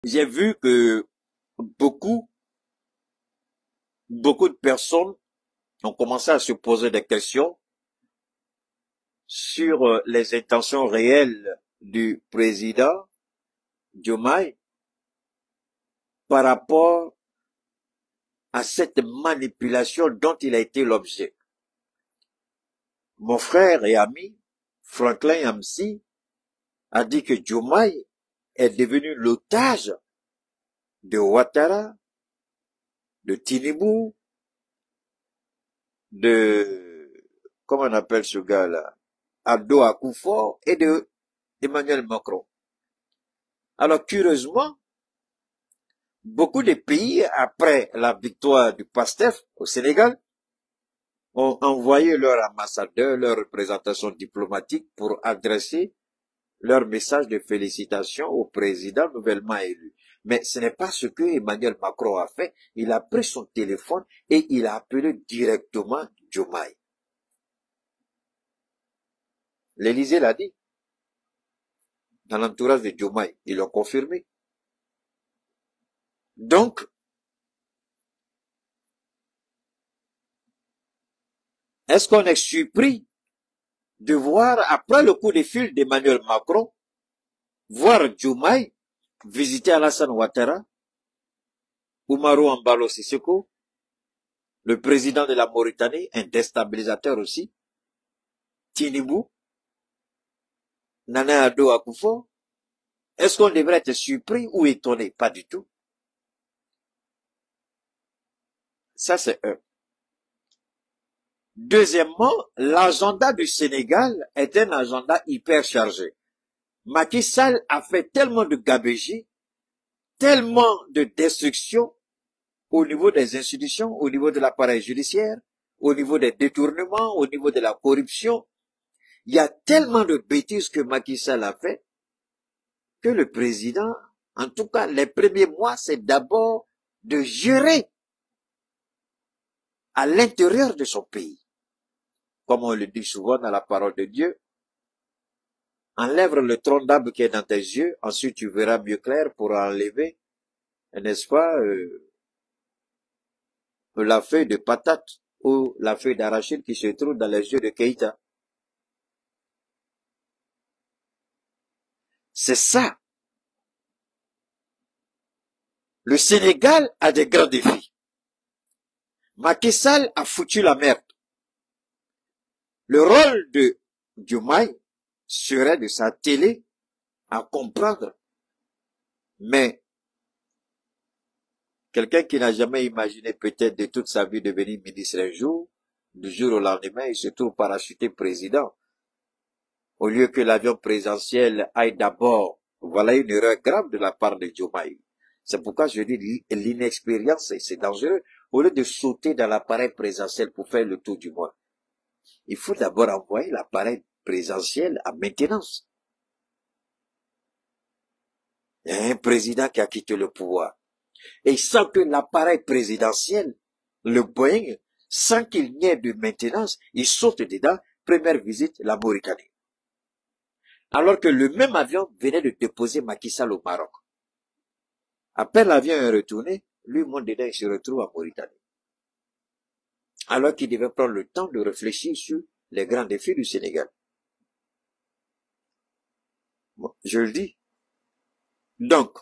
J'ai vu que beaucoup, beaucoup de personnes ont commencé à se poser des questions sur les intentions réelles du président Diomaye par rapport à cette manipulation dont il a été l'objet. Mon frère et ami, Franklin Yamsi, a dit que Diomaye est devenu l'otage de Ouattara, de Tinubu, comment on appelle ce gars-là, Abdo Akufo et de Emmanuel Macron. Alors, curieusement, beaucoup de pays, après la victoire du PASTEF au Sénégal, ont envoyé leurs ambassadeurs, leurs représentations diplomatiques pour adresser leur message de félicitations au président nouvellement élu. Mais ce n'est pas ce que Emmanuel Macron a fait. Il a pris son téléphone et il a appelé directement Diomaye. L'Élysée l'a dit. Dans l'entourage de Diomaye, ils l'ont confirmé. Donc, est-ce qu'on est surpris de voir, après le coup de fil d'Emmanuel Macron, voir Diomaye visiter Alassane Ouattara, Oumarou Embalo Sissoko, le président de la Mauritanie, un déstabilisateur aussi, Tinubu, Nana Addo Akufo? Est-ce qu'on devrait être surpris ou étonné? Pas du tout. Ça, c'est un. Deuxièmement, l'agenda du Sénégal est un agenda hyper chargé. Macky Sall a fait tellement de gabegie, tellement de destruction au niveau des institutions, au niveau de l'appareil judiciaire, au niveau des détournements, au niveau de la corruption. Il y a tellement de bêtises que Macky Sall a fait que le président, en tout cas les premiers mois, c'est d'abord de gérer à l'intérieur de son pays. Comme on le dit souvent dans la parole de Dieu, enlève le tronc d'arbre qui est dans tes yeux, ensuite tu verras mieux clair pour enlever, n'est-ce pas, la feuille de patate ou la feuille d'arachide qui se trouve dans les yeux de Keïta. C'est ça. Le Sénégal a des grands défis. Macky Sall a foutu la merde. Le rôle de Diomaye serait de s'atteler à comprendre. Mais quelqu'un qui n'a jamais imaginé peut-être de toute sa vie devenir ministre un jour, du jour au lendemain, il se trouve parachuté président. Au lieu que l'avion présidentiel aille d'abord, voilà une erreur grave de la part de Diomaye. C'est pourquoi je dis l'inexpérience, c'est dangereux. Au lieu de sauter dans l'appareil présidentiel pour faire le tour du monde, il faut d'abord envoyer l'appareil présidentiel à maintenance. Il y a un président qui a quitté le pouvoir. Et sans que l'appareil présidentiel, le Boeing, sans qu'il n'y ait de maintenance, il saute dedans, première visite, la Mauritanie. Alors que le même avion venait de déposer Macky Sall au Maroc. Après l'avion est retourné, lui monte dedans et se retrouve en Mauritanie. Alors qu'il devait prendre le temps de réfléchir sur les grands défis du Sénégal. Bon, je le dis. Donc,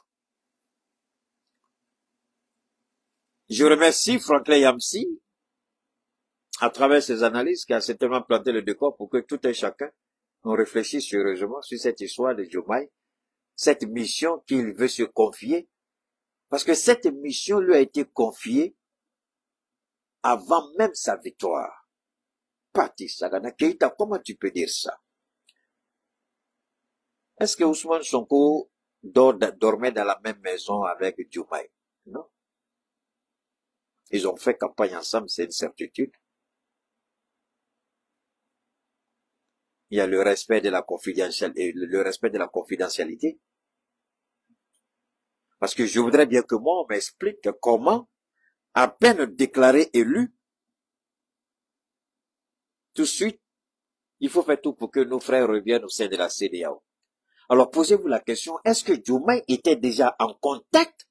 je remercie Franklin Yamsi, à travers ses analyses, qui a certainement planté le décor pour que tout un chacun on réfléchisse sérieusement sur cette histoire de Diomaye, cette mission qu'il veut se confier, parce que cette mission lui a été confiée avant même sa victoire. Pati Sagana Keïta, comment tu peux dire ça? Est-ce que Ousmane Sonko dormait dans la même maison avec Diomaye? Non. Ils ont fait campagne ensemble, c'est une certitude. Il y a le respect de la confidentialité, Parce que je voudrais bien que moi, on m'explique comment, à peine déclaré élu, tout de suite, il faut faire tout pour que nos frères reviennent au sein de la CEDEAO. Alors posez-vous la question, est-ce que Diomaye était déjà en contact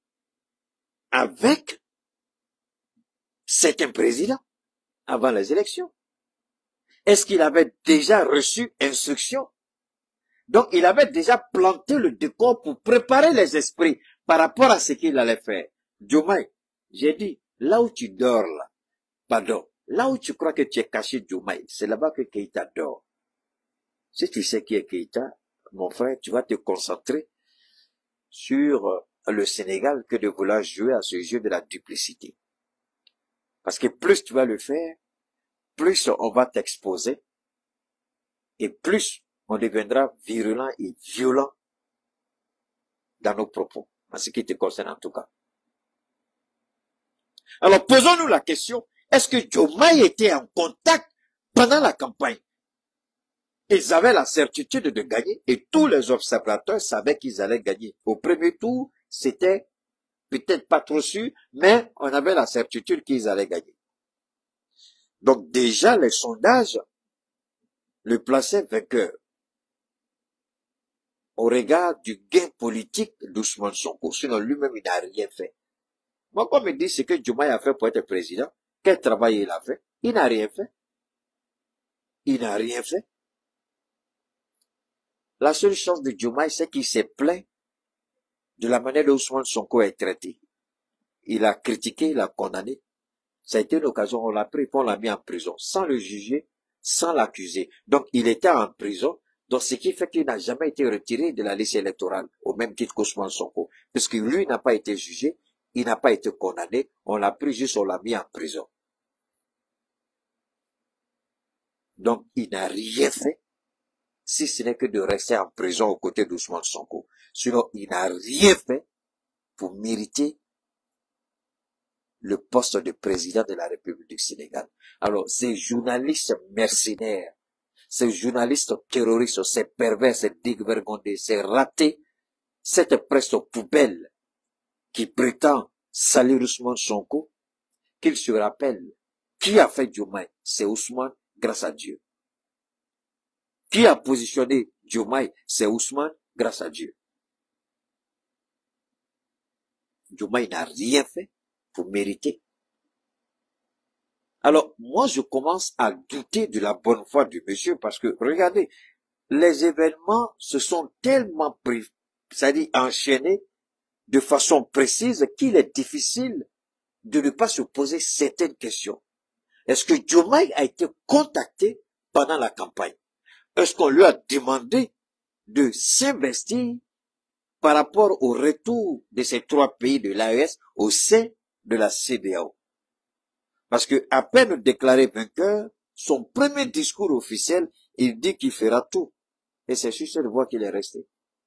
avec certains présidents avant les élections? Est-ce qu'il avait déjà reçu instruction? Donc il avait déjà planté le décor pour préparer les esprits par rapport à ce qu'il allait faire. Diomaye, j'ai dit, là où tu dors là, pardon, là où tu crois que tu es caché Diomaye, c'est là-bas que Keïta dort. Si tu sais qui est Keïta, mon frère, tu vas te concentrer sur le Sénégal que de vouloir jouer à ce jeu de la duplicité. Parce que plus tu vas le faire, plus on va t'exposer et plus on deviendra virulent et violent dans nos propos, en ce qui te concerne en tout cas. Alors posons-nous la question, est-ce que Diomaye était en contact pendant la campagne? Ils avaient la certitude de gagner et tous les observateurs savaient qu'ils allaient gagner. Au premier tour, c'était peut-être pas trop sûr, mais on avait la certitude qu'ils allaient gagner. Donc déjà, les sondages le plaçaient vainqueur au regard du gain politique d'Ousmane Sonko. Sinon, lui-même, il n'a rien fait. Moi, quand on me dit ce que Diomaye a fait pour être président, quel travail il a fait? Il n'a rien fait. Il n'a rien fait. La seule chance de Diomaye, c'est qu'il s'est plaint de la manière dont Ousmane Sonko est traité. Il a critiqué, il a condamné. Ça a été une occasion, on l'a pris, on l'a mis en prison, sans le juger, sans l'accuser. Donc, il était en prison, donc ce qui fait qu'il n'a jamais été retiré de la liste électorale, au même titre qu'Ousmane Sonko. Parce que lui n'a pas été jugé, il n'a pas été condamné, on l'a pris juste, on l'a mis en prison. Donc, il n'a rien fait, si ce n'est que de rester en prison aux côtés d'Ousmane Sonko. Sinon, il n'a rien fait pour mériter le poste de président de la République du Sénégal. Alors, ces journalistes mercenaires, ces journalistes terroristes, ces pervers, ces dévergondés, ces ratés, cette presse poubelle qui prétend salir Ousmane Sonko, qu'il se rappelle, qui a fait Diomaye? C'est Ousmane grâce à Dieu. Qui a positionné Diomaye? C'est Ousmane grâce à Dieu. Diomaye n'a rien fait pour mériter. Alors, moi, je commence à douter de la bonne foi du monsieur parce que, regardez, les événements se sont tellement c'est-à-dire enchaînés de façon précise qu'il est difficile de ne pas se poser certaines questions. Est-ce que Diomaye a été contacté pendant la campagne? Est-ce qu'on lui a demandé de s'investir par rapport au retour de ces trois pays de l'AES au sein de la CEDEAO? Parce que, à peine déclaré vainqueur, son premier discours officiel, il dit qu'il fera tout. Et c'est sur cette voie qu'il est resté.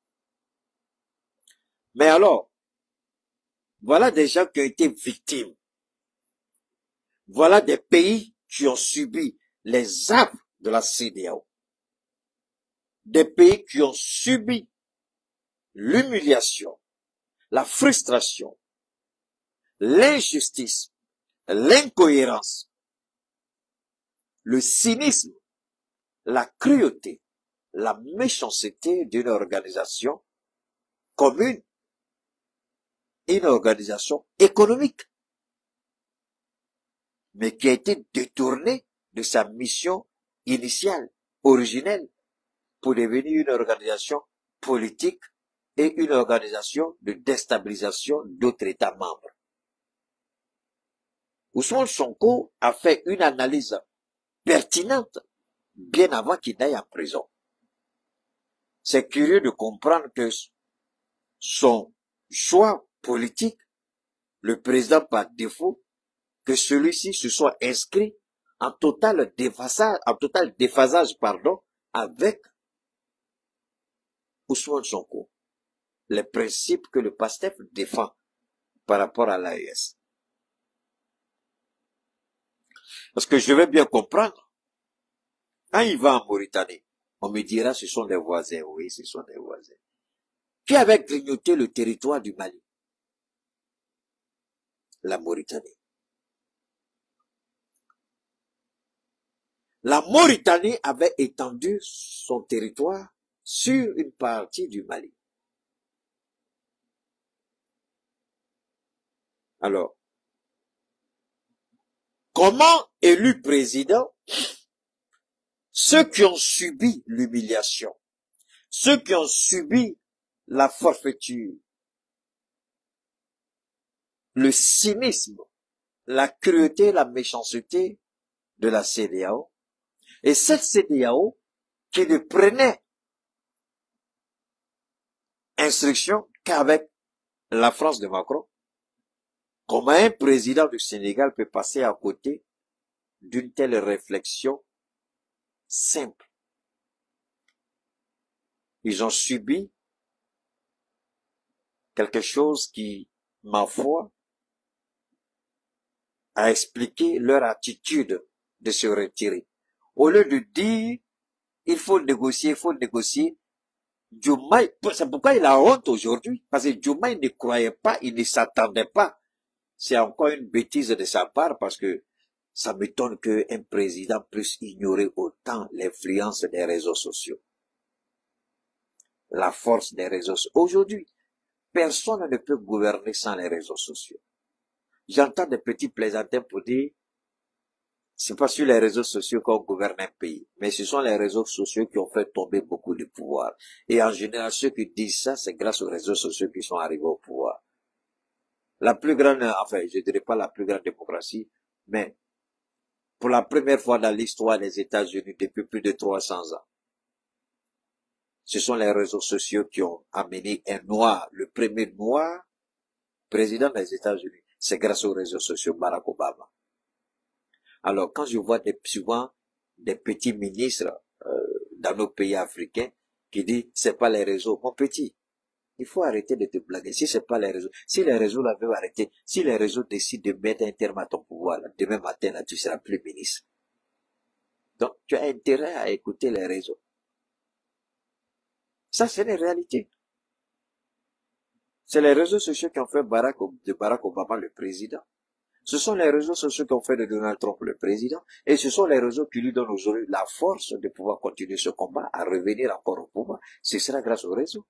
Mais alors, voilà des gens qui ont été victimes. Voilà des pays qui ont subi les affres de la CEDEAO. Des pays qui ont subi l'humiliation, la frustration, l'injustice, l'incohérence, le cynisme, la cruauté, la méchanceté d'une organisation commune, une organisation économique, mais qui a été détournée de sa mission initiale, originelle, pour devenir une organisation politique et une organisation de déstabilisation d'autres États membres. Ousmane Sonko a fait une analyse pertinente bien avant qu'il n'aille en prison. C'est curieux de comprendre que son choix politique, le président par défaut, que celui-ci se soit inscrit en total déphasage, avec Ousmane Sonko, les principes que le PASTEF défend par rapport à l'AES. Parce que je vais bien comprendre, quand il va en Mauritanie, on me dira ce sont des voisins, oui, ce sont des voisins. Qui avait grignoté le territoire du Mali? La Mauritanie. La Mauritanie avait étendu son territoire sur une partie du Mali. Alors, comment élu président, ceux qui ont subi l'humiliation, ceux qui ont subi la forfaiture, le cynisme, la cruauté, la méchanceté de la CEDEAO, et cette CEDEAO qui ne prenait instruction qu'avec la France de Macron, comment un président du Sénégal peut passer à côté d'une telle réflexion simple? Ils ont subi quelque chose qui, ma foi, a expliqué leur attitude de se retirer. Au lieu de dire, il faut négocier, Diomaye, c'est pourquoi il a honte aujourd'hui, parce que Diomaye ne croyait pas, il ne s'attendait pas. C'est encore une bêtise de sa part, parce que ça m'étonne qu'un président puisse ignorer autant l'influence des réseaux sociaux. La force des réseaux sociaux. Aujourd'hui, personne ne peut gouverner sans les réseaux sociaux. J'entends des petits plaisantins pour dire, c'est pas sur les réseaux sociaux qu'on gouverne un pays, mais ce sont les réseaux sociaux qui ont fait tomber beaucoup de pouvoir. Et en général, ceux qui disent ça, c'est grâce aux réseaux sociaux qu'ils sont arrivés au pouvoir. La plus grande, enfin, je dirais pas la plus grande démocratie, mais pour la première fois dans l'histoire des États-Unis depuis plus de 300 ans, ce sont les réseaux sociaux qui ont amené un noir, le premier noir président des États-Unis. C'est grâce aux réseaux sociaux, Barack Obama. Alors, quand je vois souvent des petits ministres dans nos pays africains qui disent c'est pas les réseaux, mon petit, il faut arrêter de te blaguer. Si c'est pas les réseaux, si les réseaux l'avaient arrêté, si les réseaux décident de mettre un terme à ton pouvoir, là, demain matin, là, tu seras plus ministre. Donc, tu as intérêt à écouter les réseaux. Ça, c'est la réalité. C'est les réseaux sociaux qui ont fait de Barack Obama le président. Ce sont les réseaux sociaux qui ont fait de Donald Trump le président. Et ce sont les réseaux qui lui donnent aujourd'hui la force de pouvoir continuer ce combat, à revenir encore au pouvoir. Ce sera grâce aux réseaux.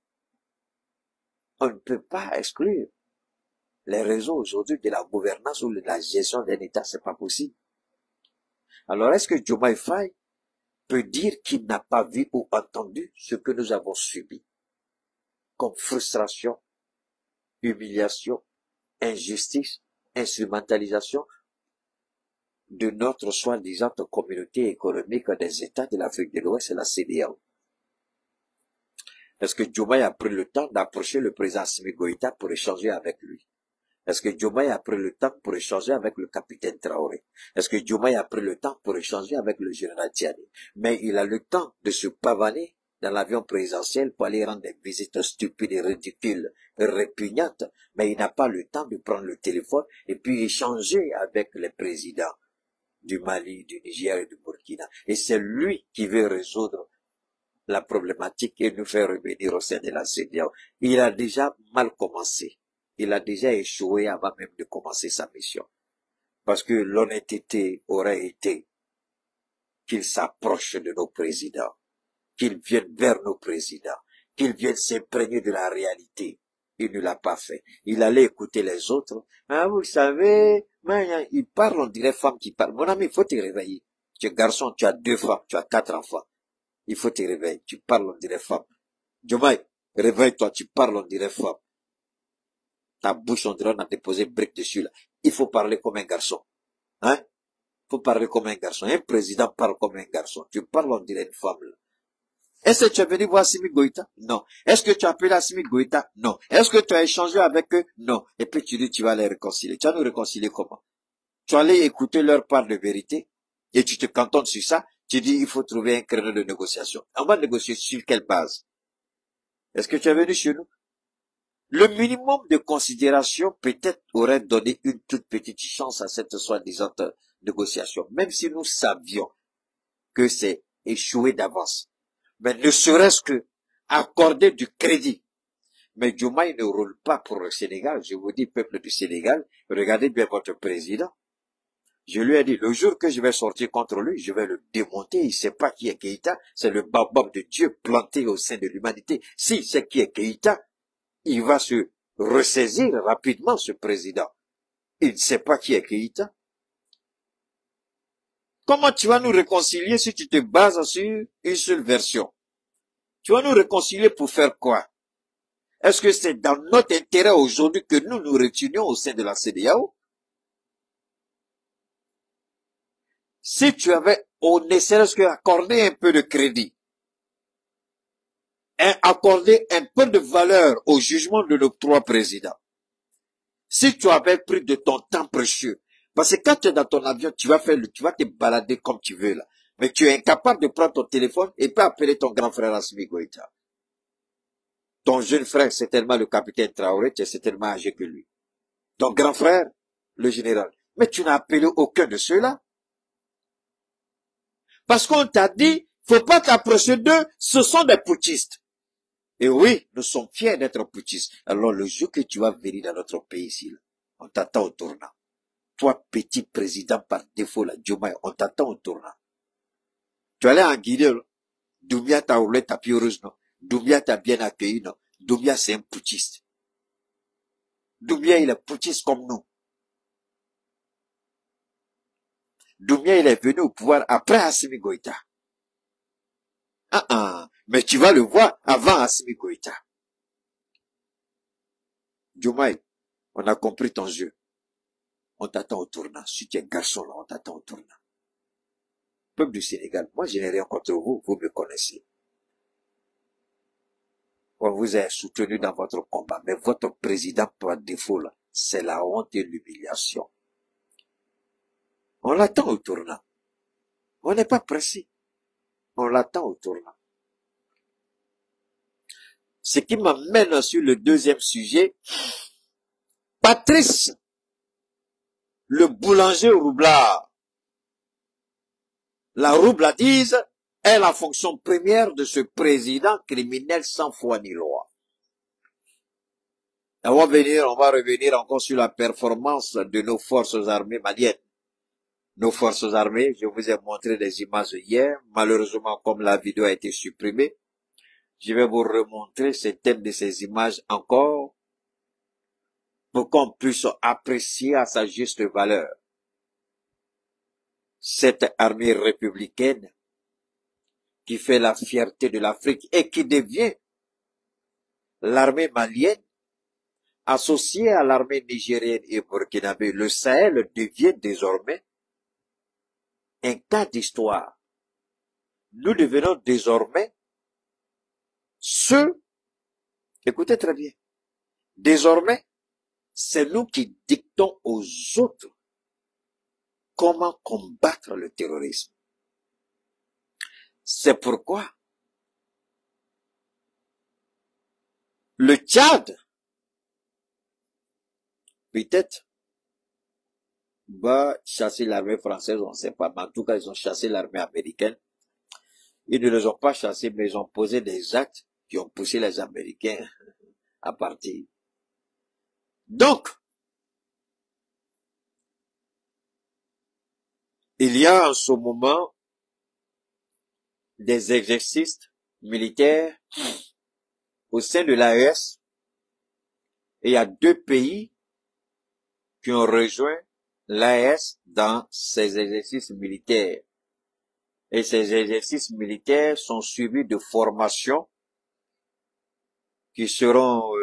On ne peut pas exclure les réseaux aujourd'hui de la gouvernance ou de la gestion d'un État. C'est pas possible. Alors, est-ce que Diomaye Faye peut dire qu'il n'a pas vu ou entendu ce que nous avons subi comme frustration, humiliation, injustice, instrumentalisation de notre soi-disant communauté économique des États de l'Afrique de l'Ouest et la CEDEAO? Est-ce que Diomaye a pris le temps d'approcher le président Assimi Goïta pour échanger avec lui? Est-ce que Diomaye a pris le temps pour échanger avec le capitaine Traoré? Est-ce que Diomaye a pris le temps pour échanger avec le général Tiani? Mais il a le temps de se pavaner dans l'avion présidentiel pour aller rendre des visites stupides et ridicules, répugnantes, mais il n'a pas le temps de prendre le téléphone et puis échanger avec les présidents du Mali, du Niger et du Burkina. Et c'est lui qui veut résoudre la problématique et nous faire revenir au sein de la CEDEAO. Il a déjà mal commencé. Il a déjà échoué avant même de commencer sa mission. Parce que l'honnêteté aurait été qu'il s'approche de nos présidents, qu'il vienne vers nos présidents, qu'il vienne s'imprégner de la réalité. Il ne l'a pas fait. Il allait écouter les autres. Ah, vous savez, il parle, on dirait femme qui parle. Mon ami, il faut te réveiller. Tu es garçon, tu as 2 femmes, tu as 4 enfants. Il faut te réveiller. Tu parles, on dirait femme. Diomaye, réveille-toi, tu parles, on dirait femme. Ta bouche, on dirait on a déposé brique dessus, là. Il faut parler comme un garçon. Hein? Il faut parler comme un garçon. Un président parle comme un garçon. Tu parles, on dirait une femme, là. Est-ce que tu es venu voir Assimi Goïta? Non. Est-ce que tu as appelé Assimi Goïta? Non. Est-ce que tu as échangé avec eux? Non. Et puis tu dis, tu vas les réconcilier. Tu vas nous réconcilier comment? Tu vas aller écouter leur part de vérité et tu te cantonnes sur ça. Tu dis, il faut trouver un créneau de négociation. On va négocier sur quelle base? Est-ce que tu es venu chez nous? Le minimum de considération peut-être aurait donné une toute petite chance à cette soi-disant négociation, même si nous savions que c'est échoué d'avance. Mais ne serait-ce que accorder du crédit. Mais Diomaye ne roule pas pour le Sénégal. Je vous dis, peuple du Sénégal, regardez bien votre président. Je lui ai dit, le jour que je vais sortir contre lui, je vais le démonter. Il ne sait pas qui est Keïta. C'est le baobab de Dieu planté au sein de l'humanité. S'il sait qui est Keïta, il va se ressaisir rapidement, ce président. Il ne sait pas qui est Keïta. Comment tu vas nous réconcilier si tu te bases sur une seule version? Tu vas nous réconcilier pour faire quoi? Est-ce que c'est dans notre intérêt aujourd'hui que nous nous retenions au sein de la CEDEAO? Si tu avais, au ne serait-ce qu'accordé un peu de crédit, accorder un peu de valeur au jugement de nos trois présidents, si tu avais pris de ton temps précieux, parce que quand tu es dans ton avion, tu vas te balader comme tu veux là, mais tu es incapable de prendre ton téléphone et pas appeler ton grand frère Assimi Goïta. Ton jeune frère, c'est tellement le capitaine Traoré, tu es certainement âgé que lui. Ton grand frère, le général. Mais tu n'as appelé aucun de ceux-là. Parce qu'on t'a dit, faut pas t'approcher d'eux, ce sont des putschistes. Et oui, nous sommes fiers d'être putschistes. Alors le jour que tu vas venir dans notre pays ici, là, on t'attend au tournant. Toi, petit président par défaut, là, Diomaye, on t'attend au tournant. Tu allais en Guinée, là. Doumbia t'a roulé tapis rouge, non? Doumbia t'a bien accueilli, non? Doumbia, c'est un putschiste. Doumbia, il est putschiste comme nous. Doumbia, il est venu au pouvoir après Assimi Goïta. Mais tu vas le voir avant Assimi Goïta. Diomaye, on a compris ton jeu. On t'attend au tournant. Si tu es garçon là, on t'attend au tournant. Peuple du Sénégal, moi je n'ai rien contre vous, vous me connaissez. On vous a soutenu dans votre combat, mais votre président par défaut là, c'est la honte et l'humiliation. On l'attend au tournant. On n'est pas pressé. On l'attend au tournant. Ce qui m'amène sur le deuxième sujet. Patrice, le boulanger roublard. La roublardise est la fonction première de ce président criminel sans foi ni loi. On va revenir encore sur la performance de nos forces armées maliennes. Nos forces armées, je vous ai montré des images hier. Malheureusement, comme la vidéo a été supprimée, je vais vous remontrer certaines de ces images encore pour qu'on puisse apprécier à sa juste valeur cette armée républicaine qui fait la fierté de l'Afrique et qui devient l'armée malienne associée à l'armée nigérienne et burkinabé. Le Sahel devient désormais un cas d'histoire. Nous devenons désormais ceux, écoutez très bien, désormais, c'est nous qui dictons aux autres comment combattre le terrorisme. C'est pourquoi le Tchad, peut-être, va chasser l'armée française, on ne sait pas, mais en tout cas, ils ont chassé l'armée américaine. Ils ne les ont pas chassés, mais ils ont posé des actes qui ont poussé les Américains à partir. Donc, il y a en ce moment des exercices militaires au sein de l'AES et il y a 2 pays qui ont rejoint l'AES dans ces exercices militaires. Et ces exercices militaires sont suivis de formations qui seront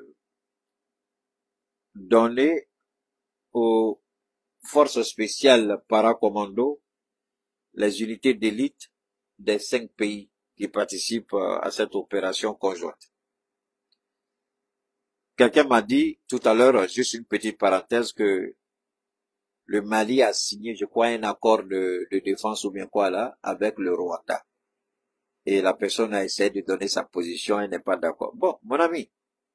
données aux forces spéciales paracommando, les unités d'élite des 5 pays qui participent à cette opération conjointe. Quelqu'un m'a dit tout à l'heure, juste une petite parenthèse, que le Mali a signé, je crois, un accord de défense ou bien quoi là, avec le Rwanda. Et la personne a essayé de donner sa position, elle n'est pas d'accord. Bon, mon ami,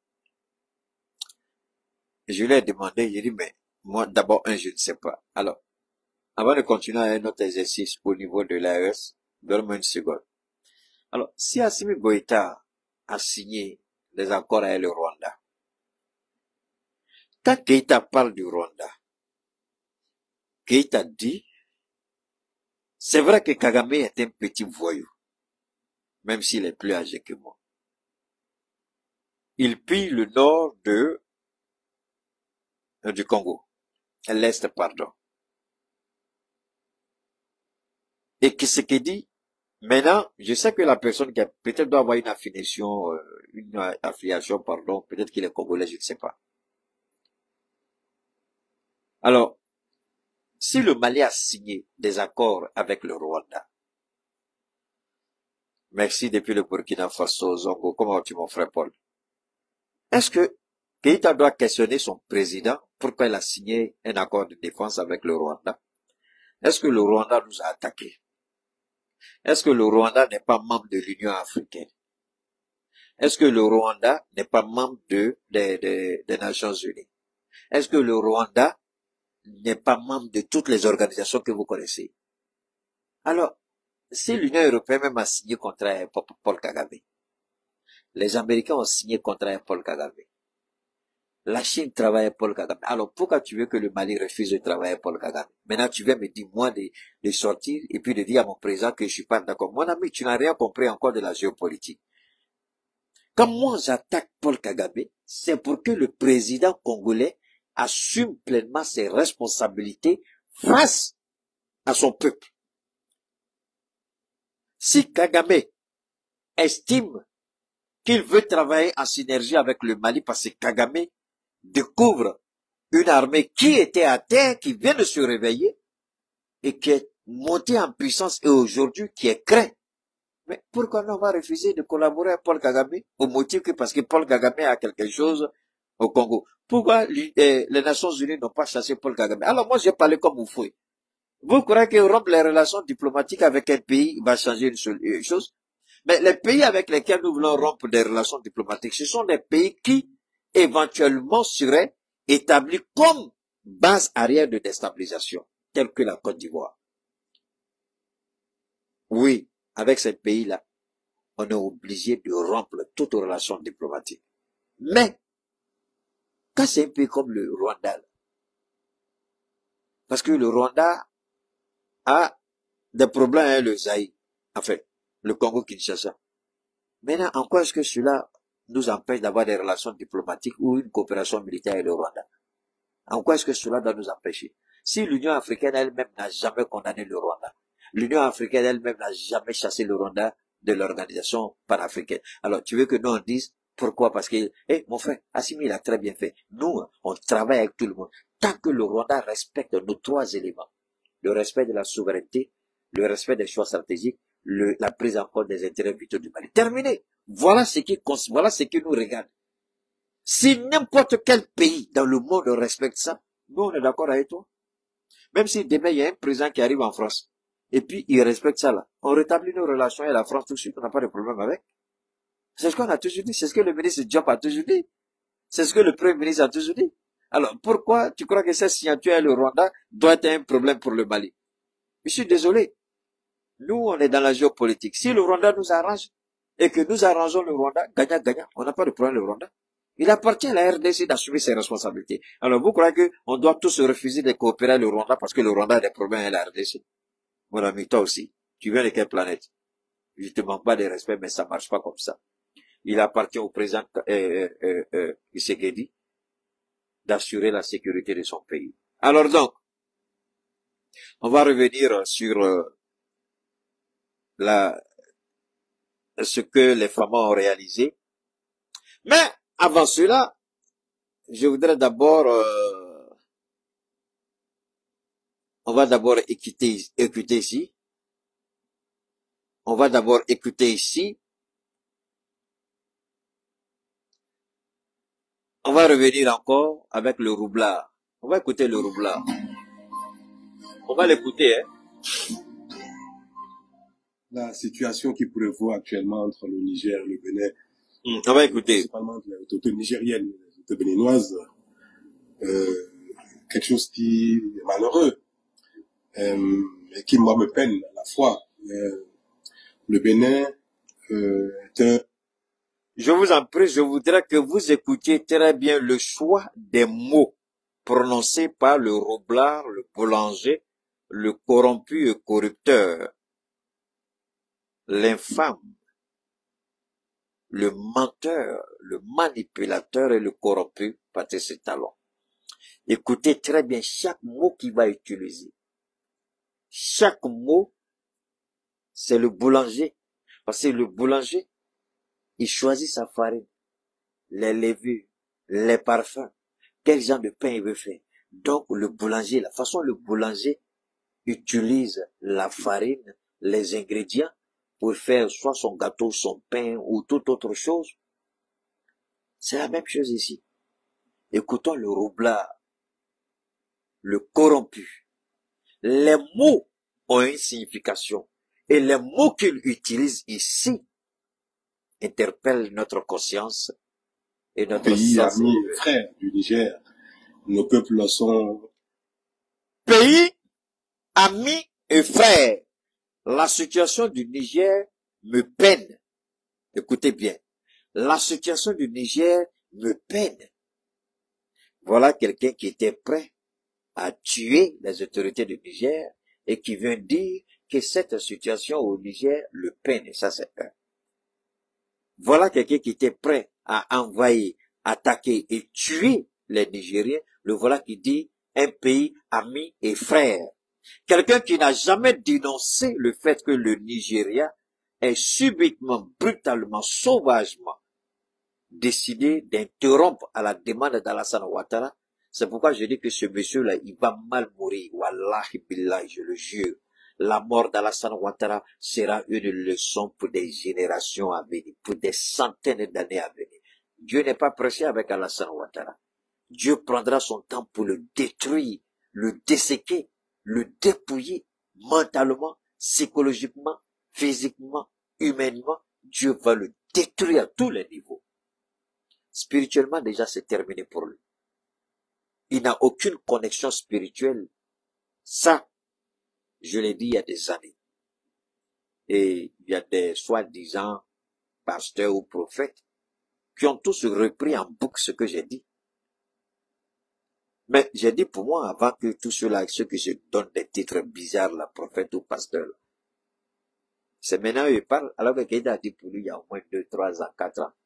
je lui ai demandé, j'ai dit, mais moi, d'abord, je ne sais pas. Alors, avant de continuer à un autre exercice au niveau de l'AES, donne-moi une seconde. Alors, si Assimi Goïta a signé des accords avec le Rwanda, quand Keïta parle du Rwanda, Keïta dit, c'est vrai que Kagame est un petit voyou, même s'il est plus âgé que moi. Il pille le nord du Congo, l'Est, pardon. Et que ce qu'il dit, maintenant, je sais que la personne qui a peut-être doit avoir une affiliation, pardon, peut-être qu'il est congolais, je ne sais pas. Alors, si le Mali a signé des accords avec le Rwanda, merci depuis le Burkina Faso, Zongo, comment vas-tu mon frère Paul? Est-ce que Keïta doit questionner son président pourquoi il a signé un accord de défense avec le Rwanda? Est-ce que le Rwanda nous a attaqués? Est-ce que le Rwanda n'est pas membre de l'Union africaine? Est-ce que le Rwanda n'est pas membre des Nations unies? Est-ce que le Rwanda n'est pas membre de toutes les organisations que vous connaissez? Alors, si l'Union européenne même a signé contre Paul Kagame, les Américains ont signé contre Paul Kagame, la Chine travaille avec Paul Kagame. Alors pourquoi tu veux que le Mali refuse de travailler avec Paul Kagame? Maintenant tu viens me dire moi de sortir et puis de dire à mon président que je suis pas d'accord. Mon ami, tu n'as rien compris encore de la géopolitique. Quand moi j'attaque Paul Kagame, c'est pour que le président congolais assume pleinement ses responsabilités face à son peuple. Si Kagame estime qu'il veut travailler en synergie avec le Mali parce que Kagame découvre une armée qui était à terre, qui vient de se réveiller et qui est montée en puissance et aujourd'hui qui est craint. Mais pourquoi on va refuser de collaborer avec Paul Kagame au motif que parce que Paul Kagame a quelque chose au Congo? Pourquoi les Nations Unies n'ont pas chassé Paul Kagame? Alors moi j'ai parlé comme vous fouillez. Vous croyez que rompre les relations diplomatiques avec un pays va changer une seule chose? Mais les pays avec lesquels nous voulons rompre des relations diplomatiques, ce sont des pays qui éventuellement seraient établis comme base arrière de déstabilisation, tels que la Côte d'Ivoire. Oui, avec ces pays-là, on est obligé de rompre toute relation diplomatique. Mais, quand c'est un pays comme le Rwanda, parce que le Rwanda a des problèmes avec le Zaïre, enfin, le Congo-Kinshasa. Maintenant, en quoi est-ce que cela nous empêche d'avoir des relations diplomatiques ou une coopération militaire avec le Rwanda? En quoi est-ce que cela doit nous empêcher? Si l'Union africaine elle-même n'a jamais condamné le Rwanda, l'Union africaine elle-même n'a jamais chassé le Rwanda de l'organisation panafricaine. Alors, tu veux que nous on dise pourquoi? Parce que, mon frère, Assimi l'a très bien fait. Nous, on travaille avec tout le monde. Tant que le Rwanda respecte nos trois éléments, le respect de la souveraineté, le respect des choix stratégiques, la prise en compte des intérêts vitaux du Mali. Terminé. Voilà ce qui nous regarde. Si n'importe quel pays dans le monde respecte ça, nous on est d'accord avec toi. Même si demain il y a un président qui arrive en France, et puis il respecte ça là, on rétablit nos relations avec la France tout de suite, on n'a pas de problème avec. C'est ce qu'on a toujours dit, c'est ce que le ministre Diop a toujours dit. C'est ce que le Premier ministre a toujours dit. Alors pourquoi tu crois que cette signature avec le Rwanda doit être un problème pour le Mali? Je suis désolé. Nous, on est dans la géopolitique. Si le Rwanda nous arrange, et que nous arrangeons le Rwanda, gagnant-gagnant, on n'a pas de problème le Rwanda. Il appartient à la RDC d'assumer ses responsabilités. Alors vous croyez qu'on doit tous refuser de coopérer avec le Rwanda parce que le Rwanda a des problèmes avec la RDC? Mon ami, toi aussi. Tu viens de quelle planète? Je te manque pas de respect, mais ça marche pas comme ça. Il appartient au président Tshisekedi d'assurer la sécurité de son pays. Alors donc, on va revenir sur ce que les femmes ont réalisé. Mais avant cela, je voudrais d'abord, on va d'abord écouter ici. On va d'abord écouter ici. On va revenir encore avec le roublard. On va écouter le roublard. On va l'écouter, hein. La situation qui prévaut actuellement entre le Niger et le Bénin. On va écouter. Principalement de l'autorité nigérienne, l'autorité béninoise. Quelque chose qui est malheureux. Et qui, moi, me peine à la fois. Le Bénin est un... Je vous en prie, je voudrais que vous écoutiez très bien le choix des mots prononcé par le roublard, le boulanger, le corrompu et corrupteur, l'infâme, le menteur, le manipulateur et le corrompu, Patrice Talon. Écoutez très bien chaque mot qu'il va utiliser. Chaque mot, c'est le boulanger. Parce que le boulanger, il choisit sa farine, les levures, les parfums, quel genre de pain il veut faire. Donc le boulanger, la façon dont le boulanger utilise la farine, les ingrédients, pour faire soit son gâteau, son pain ou toute autre chose, c'est la même chose ici. Écoutons le roublard, le corrompu. Les mots ont une signification. Et les mots qu'il utilise ici interpellent notre conscience et notre Pays sens. amis et frères du Niger, nos peuples sont... Pays, amis et frères, la situation du Niger me peine. Écoutez bien, la situation du Niger me peine. Voilà quelqu'un qui était prêt à tuer les autorités du Niger et qui vient dire que cette situation au Niger le peine. Et ça, c'est un. Voilà quelqu'un qui était prêt à envahir, attaquer et tuer les Nigériens. Le voilà qui dit un pays ami et frère. Quelqu'un qui n'a jamais dénoncé le fait que le Nigeria est subitement, brutalement, sauvagement décidé d'interrompre à la demande d'Alassane Ouattara. C'est pourquoi je dis que ce monsieur-là, il va mal mourir. Wallahi billahi, je le jure. La mort d'Alassane Ouattara sera une leçon pour des générations à venir, pour des centaines d'années à venir. Dieu n'est pas pressé avec Alassane Ouattara. Dieu prendra son temps pour le détruire, le desséquer, le dépouiller mentalement, psychologiquement, physiquement, humainement. Dieu va le détruire à tous les niveaux. Spirituellement, déjà, c'est terminé pour lui. Il n'a aucune connexion spirituelle. Ça, je l'ai dit il y a des années. Et il y a des soi-disant pasteurs ou prophètes qui ont tous repris en boucle ce que j'ai dit. Mais j'ai dit pour moi, avant que tout cela, ceux qui se donnent des titres bizarres, la prophète ou pasteur, c'est maintenant ils parlent, alors que Keïta a dit pour lui il y a au moins 2, 3 ans, 4 ans.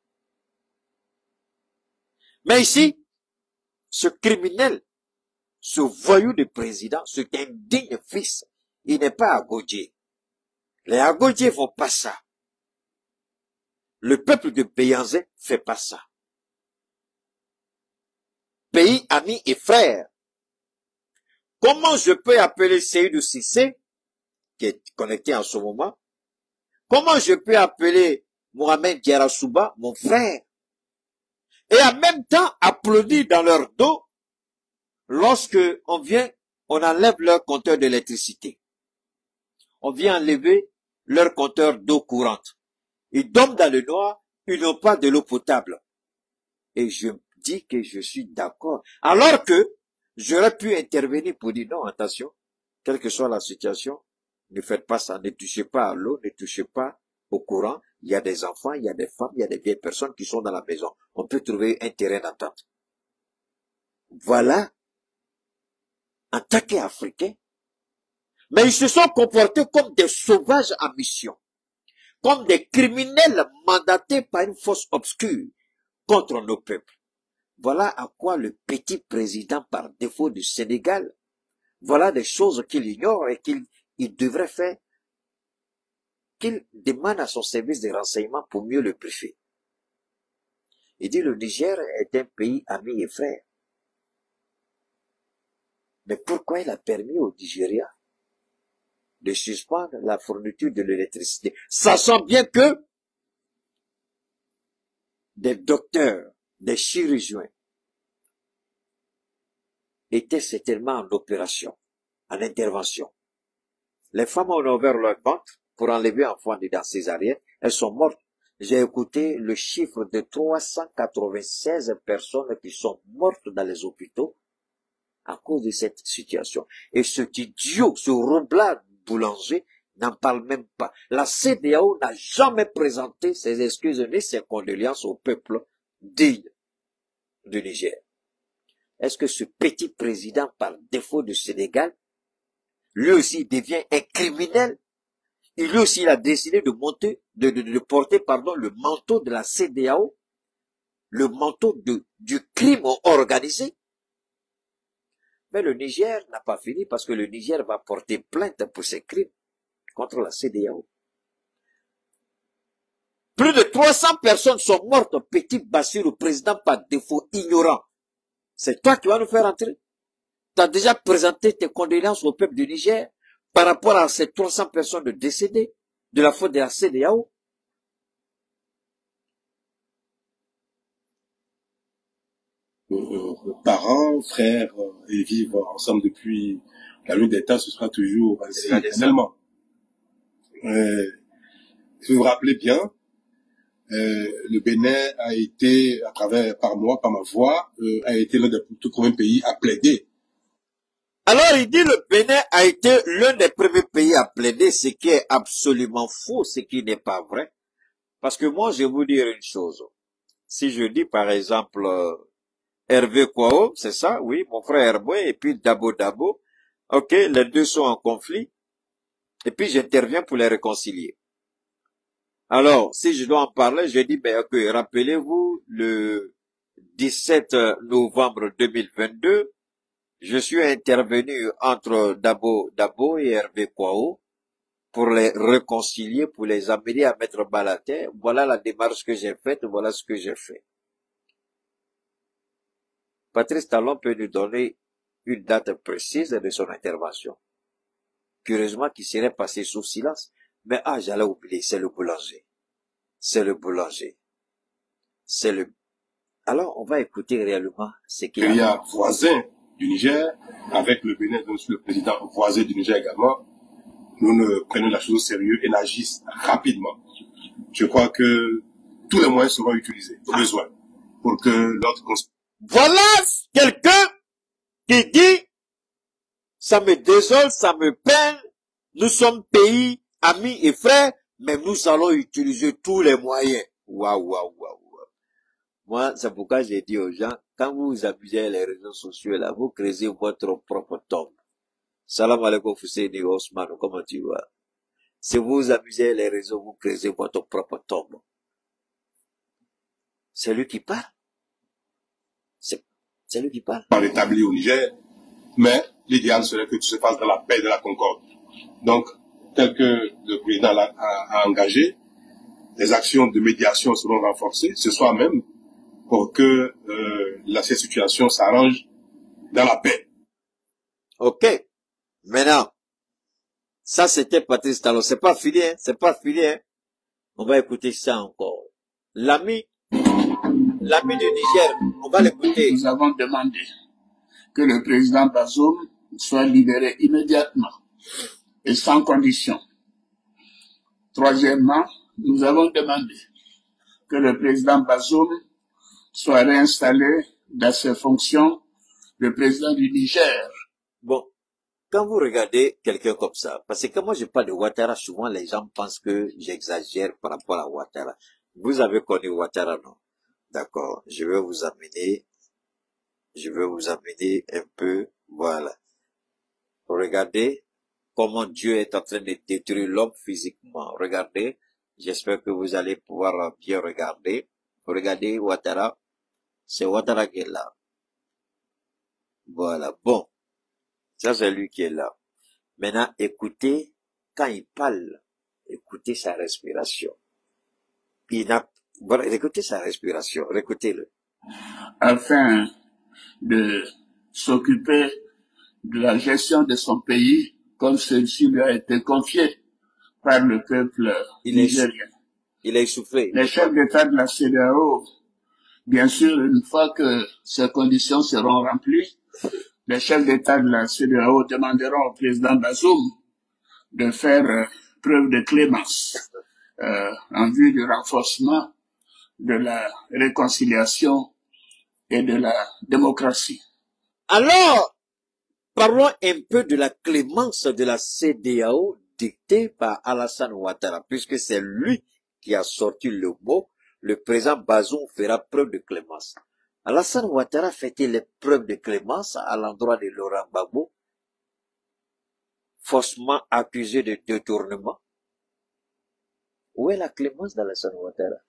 Mais ici, ce criminel, ce voyou de président, cet indigne fils, il n'est pas Agodje. Les Agodje font pas ça. Le peuple de Béyanzé fait pas ça. Pays, amis et frères. Comment je peux appeler Seydou Cissé, qui est connecté en ce moment? Comment je peux appeler Mohamed Diarasouba, mon frère? Et en même temps applaudir dans leur dos lorsque on enlève leur compteur d'électricité. On vient enlever leur compteur d'eau courante. Ils dorment dans le noir, ils n'ont pas de l'eau potable. Et je dis que je suis d'accord. Alors que j'aurais pu intervenir pour dire non, attention, quelle que soit la situation, ne faites pas ça, ne touchez pas à l'eau, ne touchez pas au courant. Il y a des enfants, il y a des femmes, il y a des vieilles personnes qui sont dans la maison. On peut trouver un terrain d'entente. Voilà, en tant qu'Africains, mais ils se sont comportés comme des sauvages en mission, comme des criminels mandatés par une force obscure contre nos peuples. Voilà à quoi le petit président par défaut du Sénégal, voilà des choses qu'il ignore et qu'il devrait faire, qu'il demande à son service de renseignement pour mieux le briefer. Il dit le Niger est un pays ami et frère. Mais pourquoi il a permis au Nigeria de suspendre la fourniture de l'électricité, sachant bien que des docteurs, des chirurgiens étaient certainement en opération, en intervention. Les femmes ont ouvert leur ventre pour enlever un enfant dans césarienne. Elles sont mortes. J'ai écouté le chiffre de 396 personnes qui sont mortes dans les hôpitaux à cause de cette situation. Et ce idiot, ce roublard boulanger, n'en parle même pas. La CEDEAO n'a jamais présenté ses excuses ni ses condoléances au peuple digne du Niger. est-ce que ce petit président, par défaut du Sénégal, lui aussi devient un criminel? Et lui aussi, il a décidé de porter, le manteau de la CEDEAO, le manteau du crime organisé. Mais le Niger n'a pas fini parce que le Niger va porter plainte pour ses crimes contre la CEDEAO. Plus de 300 personnes sont mortes, petit Bassirou, président par défaut, ignorant. C'est toi qui vas nous faire entrer. Tu as déjà présenté tes condoléances au peuple du Niger par rapport à ces 300 personnes de décédées de la faute de la CEDEAO. Parents, frères, ils vivent ensemble depuis la nuit des temps, ce sera toujours ainsi éternellement. Si vous vous rappelez bien, le Bénin a été, par moi, par ma voix, a été l'un des tout premiers pays à plaider. Alors il dit le Bénin a été l'un des premiers pays à plaider, ce qui est absolument faux, ce qui n'est pas vrai. Parce que moi, je vais vous dire une chose. Si je dis par exemple Hervé Kouao, c'est ça, oui, mon frère Hervé, et puis Dabo Dabo, ok, les deux sont en conflit, et puis j'interviens pour les réconcilier. Alors, si je dois en parler, je dis, ben, ok, rappelez-vous, le 17 novembre 2022, je suis intervenu entre Dabo et Hervé Kouao pour les réconcilier, pour les amener à mettre bas la terre. Voilà la démarche que j'ai faite, voilà ce que j'ai fait. Patrice Talon peut nous donner une date précise de son intervention. Curieusement, qui serait passé sous silence. Mais j'allais oublier, c'est le boulanger. C'est le boulanger. Alors, on va écouter réellement ce qu'il y a. Il y a voisin du Niger, avec le Bénin, donc le président voisin du Niger également. Nous ne prenons la chose au sérieux et n'agissons rapidement. Je crois que tous les moyens seront utilisés au besoin pour que l'ordre... Voilà quelqu'un qui dit, ça me désole, ça me peine, nous sommes pays, amis et frères, mais nous allons utiliser tous les moyens. Waouh. Moi, c'est pourquoi j'ai dit aux gens, quand vous vous amusez les réseaux sociaux là, vous créez votre propre tombe. Salam alaikum Fousseini Osman, comment tu vas? Si vous vous amusez les réseaux, vous créez votre propre tombe. C'est lui qui parle. C'est lui qui parle. Pas rétabli au Niger, mais l'idéal serait que tout se fasse dans la paix et de la concorde. Donc, tel que le président a engagé, les actions de médiation seront renforcées ce soir même pour que cette situation s'arrange dans la paix. Ok. Maintenant, ça c'était Patrice Talon. C'est pas fini, hein. C'est pas fini, hein. On va écouter ça encore. L'ami du Niger, on va l'écouter. Nous avons demandé que le président Bazoum soit libéré immédiatement et sans condition. Troisièmement, nous avons demandé que le président Bazoum soit réinstallé dans ses fonctions de président du Niger. Bon, quand vous regardez quelqu'un comme ça, parce que quand moi je parle de Ouattara, souvent les gens pensent que j'exagère par rapport à Ouattara. Vous avez connu Ouattara, non? D'accord, je vais vous amener un peu, voilà. Regardez comment Dieu est en train de détruire l'homme physiquement. Regardez, j'espère que vous allez pouvoir bien regarder. Regardez Ouattara, c'est Ouattara qui est là. Voilà, bon, ça c'est lui qui est là. Maintenant, écoutez, quand il parle, écoutez sa respiration. Voilà, écoutez sa respiration, écoutez-le. Afin de s'occuper de la gestion de son pays, comme celle-ci lui a été confiée par le peuple nigérien. Il a essoufflé. Les chefs d'État de la CEDEAO, bien sûr, une fois que ces conditions seront remplies, les chefs d'État de la CEDEAO demanderont au président Bazoum de faire preuve de clémence en vue du renforcement de la réconciliation et de la démocratie. Alors, parlons un peu de la clémence de la CEDEAO dictée par Alassane Ouattara, puisque c'est lui qui a sorti le mot, le président Bazoum fera preuve de clémence. Alassane Ouattara fait-il les preuves de clémence à l'endroit de Laurent Gbagbo, faussement accusé de détournement? Où est la clémence d'Alassane Ouattara?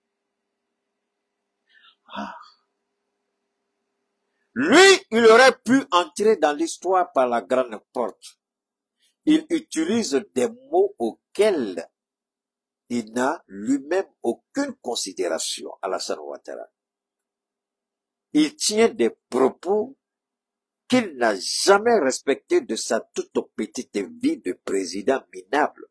Lui, il aurait pu entrer dans l'histoire par la grande porte. Il utilise des mots auxquels il n'a lui-même aucune considération, Alassane Ouattara. Il tient des propos qu'il n'a jamais respectés de sa toute petite vie de président minable.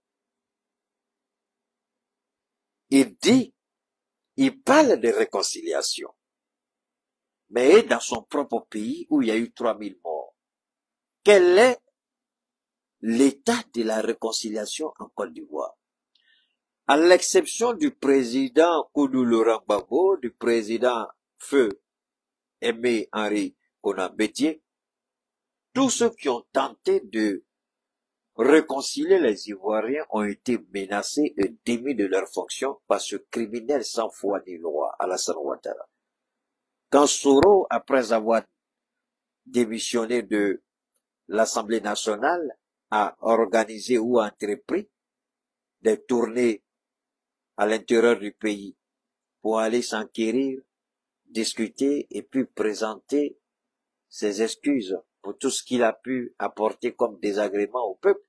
Il parle de réconciliation, mais dans son propre pays où il y a eu 3000 morts. Quel est l'état de la réconciliation en Côte d'Ivoire? À l'exception du président Koudou Laurent Gbagbo, du président Feu Aimé Henri Konan Bédié, tous ceux qui ont tenté de réconcilier les Ivoiriens ont été menacés et démis de leurs fonctions par ce criminel sans foi ni loi, Alassane Ouattara. Quand Soro, après avoir démissionné de l'Assemblée nationale, a organisé ou entrepris des tournées à l'intérieur du pays pour aller s'enquérir, discuter et puis présenter ses excuses pour tout ce qu'il a pu apporter comme désagrément au peuple.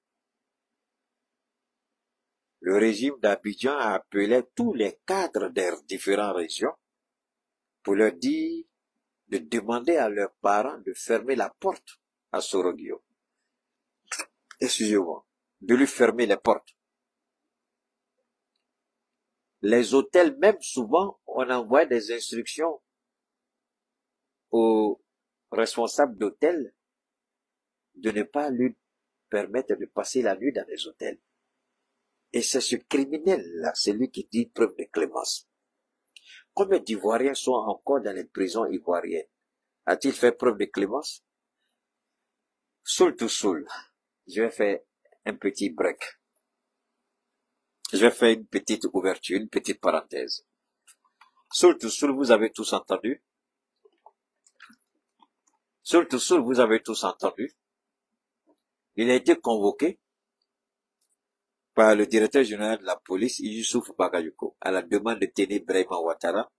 Le régime d'Abidjan a appelé tous les cadres des différentes régions pour leur dire de demander à leurs parents de fermer la porte à Soro-Guillaume. Excusez-moi, de lui fermer les portes. Les hôtels, même souvent, on envoie des instructions aux responsables d'hôtels de ne pas lui permettre de passer la nuit dans les hôtels. Et c'est ce criminel-là, c'est lui qui dit preuve de clémence. Combien d'Ivoiriens sont encore dans les prisons ivoiriennes? A-t-il fait preuve de clémence? Soul to soul, je vais faire un petit break. Je vais faire une petite ouverture, une petite parenthèse. Soul to soul, vous avez tous entendu? Soul to soul, vous avez tous entendu? Il a été convoqué par le directeur général de la police, Youssouf Bagayoko, à la demande de Téné Brahima Ouattara.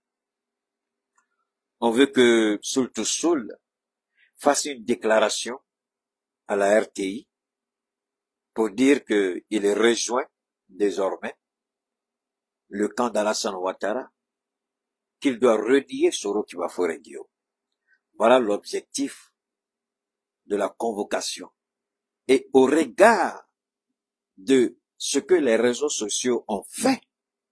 On veut que Soul to Soul fasse une déclaration à la RTI pour dire qu'il rejoint désormais le camp d'Alassane Ouattara, qu'il doit renier Soro Kibafo-Guillaume. Voilà l'objectif de la convocation. Et au regard de ce que les réseaux sociaux ont fait,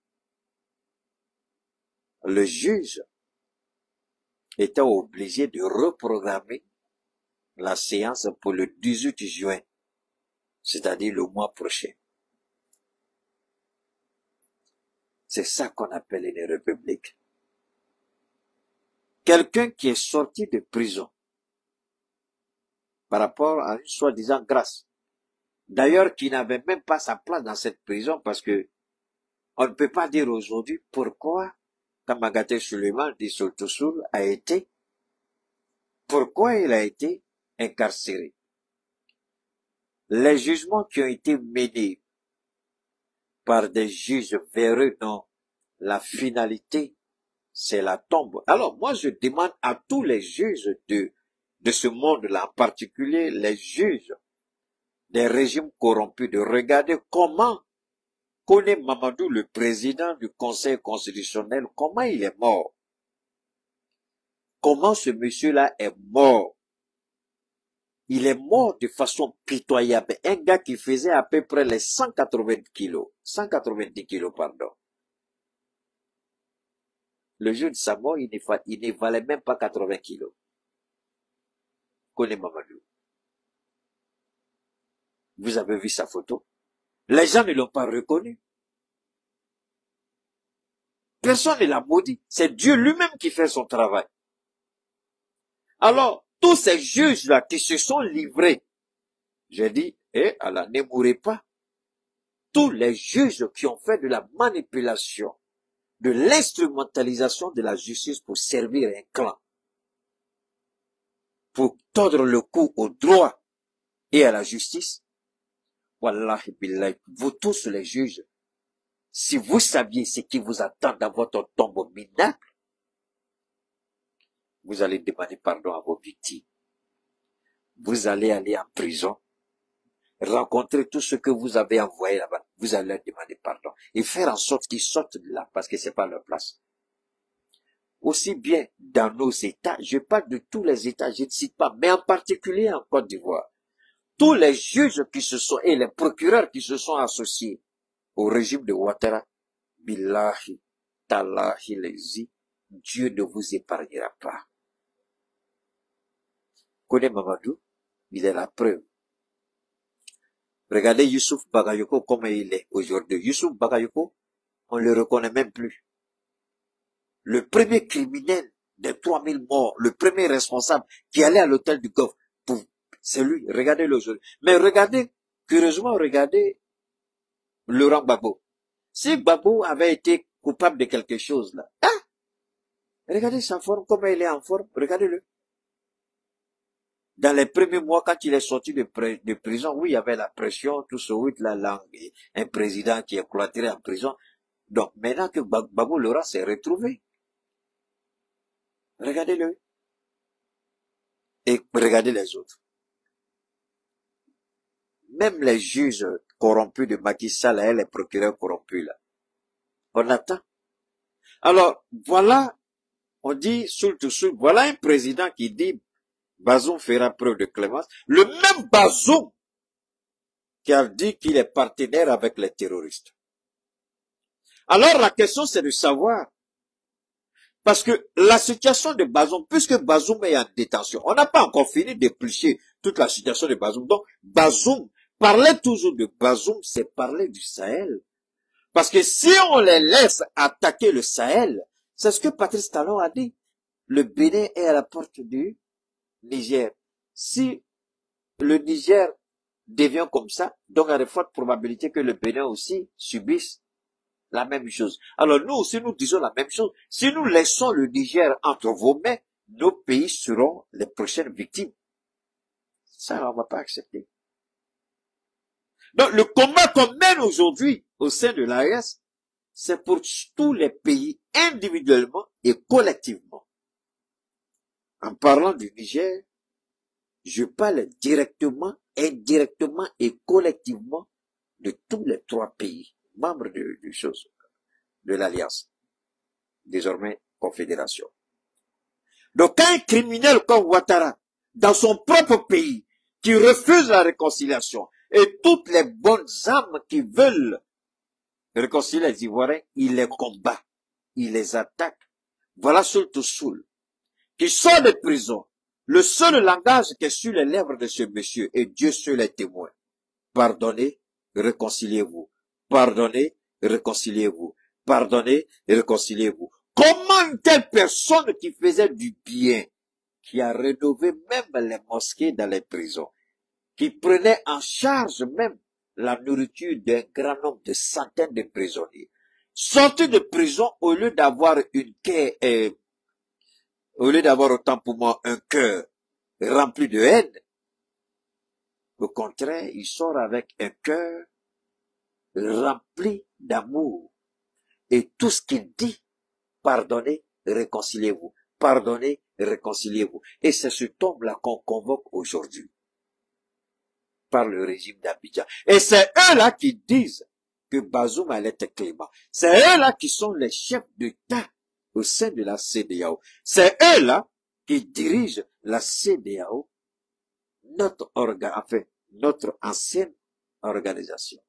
le juge était obligé de reprogrammer la séance pour le 18 juin, c'est-à-dire le mois prochain. C'est ça qu'on appelle une république. Quelqu'un qui est sorti de prison par rapport à une soi-disant grâce, d'ailleurs qui n'avait même pas sa place dans cette prison parce que on ne peut pas dire aujourd'hui pourquoi Kamagaté Suleiman dit Soul a été, pourquoi il a été incarcéré. Les jugements qui ont été menés par des juges véreux dont la finalité, c'est la tombe. Alors moi je demande à tous les juges de ce monde-là, en particulier les juges des régimes corrompus, de regarder comment Kone Mamadou, le président du Conseil constitutionnel, comment il est mort. Comment ce monsieur-là est mort. Il est mort de façon pitoyable. Un gars qui faisait à peu près les 190 kilos. Pardon. Le jour de sa mort, il ne valait même pas 80 kilos. Kone Mamadou. Vous avez vu sa photo? Les gens ne l'ont pas reconnu. Personne ne l'a maudit. C'est Dieu lui-même qui fait son travail. Alors, tous ces juges-là qui se sont livrés, j'ai dit, Allah, ne mourrez pas. Tous les juges qui ont fait de la manipulation, de l'instrumentalisation de la justice pour servir un clan, pour tordre le cou au droit et à la justice. Wallahi billahi, vous tous les juges, si vous saviez ce qui vous attend dans votre tombe minable, vous allez demander pardon à vos victimes. Vous allez aller en prison, rencontrer tout ce que vous avez envoyé là-bas. Vous allez leur demander pardon et faire en sorte qu'ils sortent de là parce que c'est pas leur place. Aussi bien dans nos États, je parle de tous les États, je ne cite pas, mais en particulier en Côte d'Ivoire. Tous les juges qui se sont, et les procureurs qui se sont associés au régime de Ouattara, billahi, tallahi, lezi, Dieu ne vous épargnera pas. Connais Mamadou, il est la preuve. Regardez Youssouf Bagayoko comme il est aujourd'hui. Youssouf Bagayoko, on ne le reconnaît même plus. Le premier criminel des 3000 morts, le premier responsable qui allait à l'hôtel du Golfe, c'est lui. Regardez-le aujourd'hui. Mais regardez, curieusement, regardez Laurent Gbagbo. Si Gbagbo avait été coupable de quelque chose là, regardez sa forme, comment il est en forme, regardez-le. Dans les premiers mois, quand il est sorti de prison, oui, il y avait la pression, tout ce oui, la langue, un président qui est cloîtré en prison. Donc, maintenant que Gbagbo Laurent s'est retrouvé, regardez-le. Et regardez les autres. Même les juges corrompus de Macky Sall et les procureurs corrompus, là. On attend. Alors, voilà, on dit, voilà un président qui dit, Bazoum fera preuve de clémence. Le même Bazoum qui a dit qu'il est partenaire avec les terroristes. Alors, la question, c'est de savoir, parce que la situation de Bazoum, puisque Bazoum est en détention, on n'a pas encore fini d'éplucher toute la situation de Bazoum. Donc, Bazoum, parler toujours de Bazoum, c'est parler du Sahel. Parce que si on les laisse attaquer le Sahel, c'est ce que Patrice Talon a dit. Le Bénin est à la porte du Niger. Si le Niger devient comme ça, donc il y a de fortes probabilités que le Bénin aussi subisse la même chose. Alors nous aussi, nous disons la même chose. Si nous laissons le Niger entre vos mains, nos pays seront les prochaines victimes. Ça, on ne va pas accepter. Donc, le combat qu'on mène aujourd'hui au sein de l'AES, c'est pour tous les pays individuellement et collectivement. En parlant du Niger, je parle directement, indirectement et collectivement de tous les 3 pays membres de l'Alliance, désormais Confédération. Donc, quand un criminel comme Ouattara, dans son propre pays, qui refuse la réconciliation, et toutes les bonnes âmes qui veulent réconcilier les Ivoiriens, il les combat, il les attaque. Voilà surtout Soul, qui sort de prison. Le seul langage qui est sur les lèvres de ce monsieur, et Dieu seul est témoin. Pardonnez, réconciliez-vous. Pardonnez, réconciliez-vous. Pardonnez, réconciliez-vous. Comment une telle personne qui faisait du bien, qui a rénové même les mosquées dans les prisons, qui prenait en charge même la nourriture d'un grand nombre de centaines de prisonniers, sorti de prison au lieu d'avoir au lieu d'avoir autant pour moi un cœur rempli de haine, au contraire, il sort avec un cœur rempli d'amour. Et tout ce qu'il dit, pardonnez, réconciliez-vous. Pardonnez, réconciliez-vous. Et c'est ce homme-là qu'on convoque aujourd'hui par le régime d'Abidjan. Et c'est eux-là qui disent que Bazoum allait être clément. C'est eux-là qui sont les chefs d'État au sein de la CEDEAO. C'est eux-là qui dirigent la CEDEAO, notre ancienne organisation.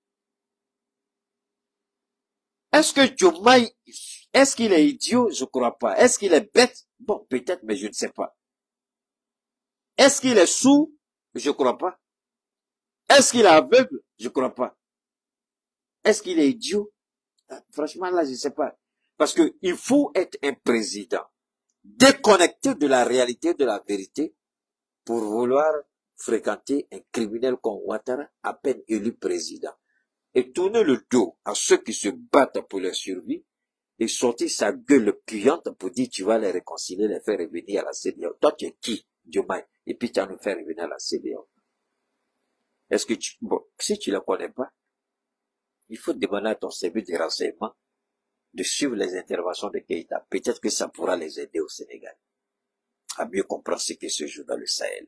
Est-ce que Diomaye, est-ce qu'il est idiot? Je crois pas. Est-ce qu'il est bête? Bon, peut-être, mais je ne sais pas. Est-ce qu'il est sourd? Je crois pas. Est-ce qu'il est aveugle? Je crois pas. Est-ce qu'il est idiot? Franchement, là, je ne sais pas. Parce que il faut être un président déconnecté de la réalité, de la vérité, pour vouloir fréquenter un criminel comme Ouattara, à peine élu président. Et tourner le dos à ceux qui se battent pour leur survie, et sortir sa gueule puante pour dire tu vas les réconcilier, les faire revenir à la CEDEAO. Toi, tu es qui? Diomaye, et puis tu vas nous faire revenir à la CEDEAO. Est-ce que bon, si tu ne la connais pas, il faut demander à ton service de renseignement de suivre les interventions de Keïta. Peut-être que ça pourra les aider au Sénégal à mieux comprendre ce qui se joue dans le Sahel.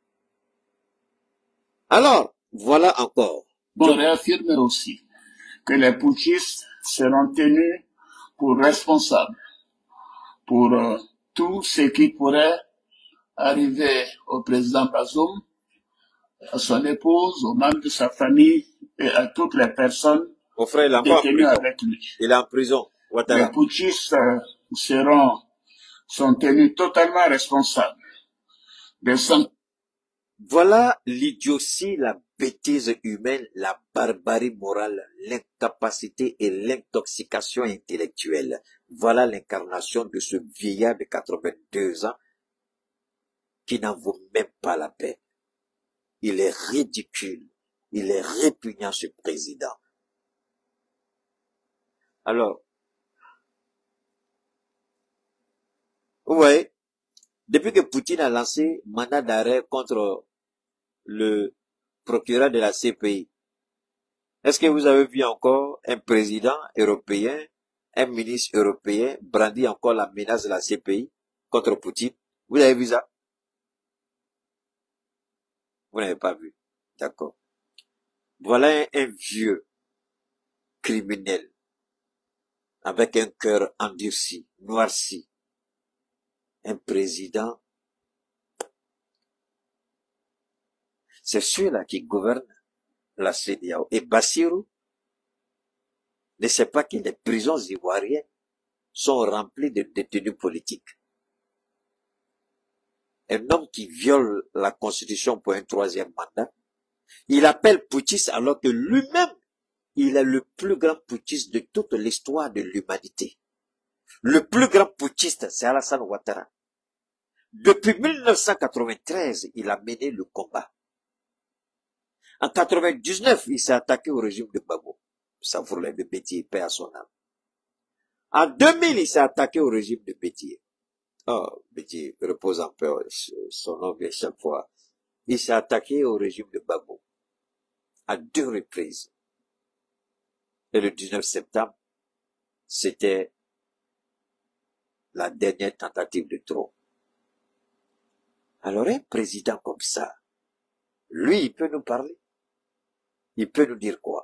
Alors, voilà encore. Bon, réaffirmer aussi que les putschistes seront tenus pour responsables pour tout ce qui pourrait arriver au président Bazoum, à son épouse, aux membres de sa famille et à toutes les personnes détenues avec lui. Il est en prison. Les putschistes sont tenus totalement responsables. Voilà l'idiotie, la bêtise humaine, la barbarie morale, l'incapacité et l'intoxication intellectuelle. Voilà l'incarnation de ce vieillard de 82 ans qui n'en vaut même pas la peine. Il est ridicule, il est répugnant ce président. Alors, ouais, depuis que Poutine a lancé mandat d'arrêt contre le procureur de la CPI, est-ce que vous avez vu encore un président européen, un ministre européen brandir encore la menace de la CPI contre Poutine? Vous avez vu ça? Vous n'avez pas vu. D'accord. Voilà un vieux criminel avec un cœur endurci, noirci. Un président. C'est celui-là qui gouverne la CEDEAO. Et Bassirou ne sait pas que les prisons ivoiriennes sont remplies de détenus politiques. Un homme qui viole la Constitution pour un troisième mandat, il appelle putschiste alors que lui-même, il est le plus grand putschiste de toute l'histoire de l'humanité. Le plus grand putschiste, c'est Alassane Ouattara. Depuis 1993, il a mené le combat. En 1999, il s'est attaqué au régime de Gbagbo. Ça voulait de Bétier, paix à son âme. En 2000, il s'est attaqué au régime de Bétier. Oh, Bétier repose en paix, son nom vient chaque fois. Il s'est attaqué au régime de Gbagbo. À 2 reprises. Et le 19 septembre, c'était la dernière tentative de trop. Alors un président comme ça, lui, il peut nous parler. Il peut nous dire quoi?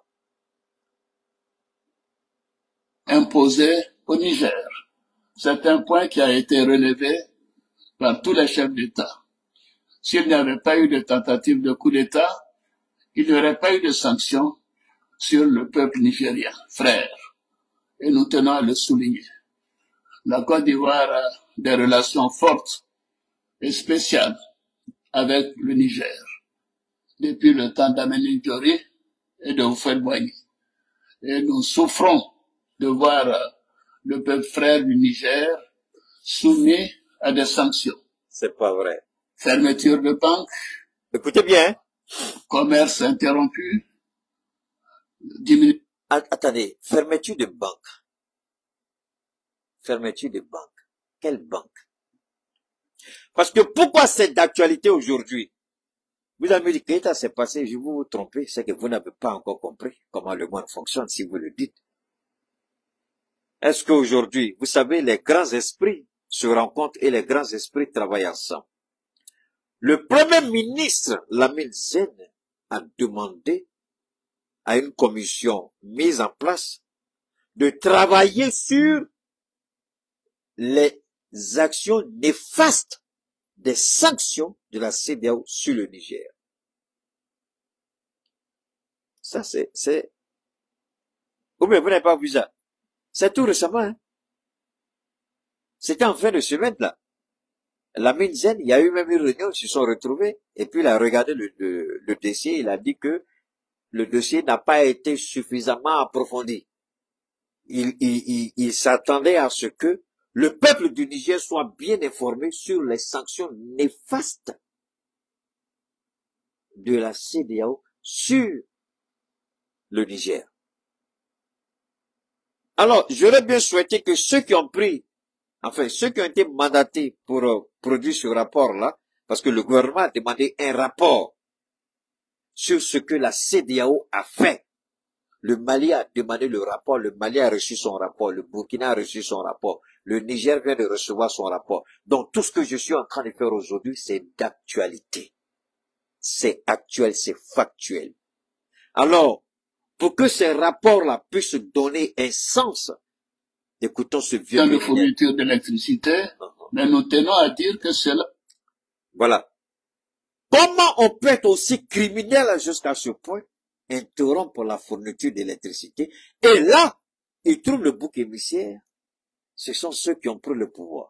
Imposé au Niger. C'est un point qui a été relevé par tous les chefs d'État. S'il n'y avait pas eu de tentative de coup d'État, il n'y aurait pas eu de sanctions sur le peuple nigérien, frère. Et nous tenons à le souligner. La Côte d'Ivoire a des relations fortes et spéciales avec le Niger, depuis le temps d'Amélie Diori et de Houphouët-Boigny. Et nous souffrons de voir le peuple frère du Niger soumis à des sanctions. C'est pas vrai. Fermeture de banques. Écoutez bien. Commerce interrompu. Attendez, fermeture de banque. Fermeture de banque. Quelle banque? Parce que pourquoi c'est d'actualité aujourd'hui? Vous avez dit que ça s'est passé, je vous trompez, c'est que vous n'avez pas encore compris comment le monde fonctionne si vous le dites. Est-ce qu'aujourd'hui, vous savez, les grands esprits se rencontrent et les grands esprits travaillent ensemble. Le premier ministre, Lamine Zen, a demandé à une commission mise en place de travailler sur les actions néfastes des sanctions de la CEDEAO sur le Niger. Ça, c'est... Ou bien vous n'avez pas vu ça. C'est tout récemment, hein. C'était en fin de semaine, là. Lamine Zen, il y a eu même une réunion, ils se sont retrouvés, et puis il a regardé le dossier, il a dit que le dossier n'a pas été suffisamment approfondi. Il s'attendait à ce que le peuple du Niger soit bien informé sur les sanctions néfastes de la CEDEAO sur le Niger. Alors, j'aurais bien souhaité que ceux qui ont pris, enfin, ceux qui ont été mandatés pour produire ce rapport-là, Parce que le gouvernement a demandé un rapport sur ce que la CEDEAO a fait. Le Mali a demandé le rapport, le Mali a reçu son rapport, le Burkina a reçu son rapport, le Niger vient de recevoir son rapport. Donc tout ce que je suis en train de faire aujourd'hui, c'est d'actualité. C'est actuel, c'est factuel. Alors, pour que ces rapports-là puissent donner un sens, écoutons ce vieux Dans la fourniture d'électricité, mais nous tenons à dire que cela... Voilà. Comment on peut être aussi criminel jusqu'à ce point, interrompre la fourniture d'électricité, et là, ils trouvent le bouc émissaire, ce sont ceux qui ont pris le pouvoir.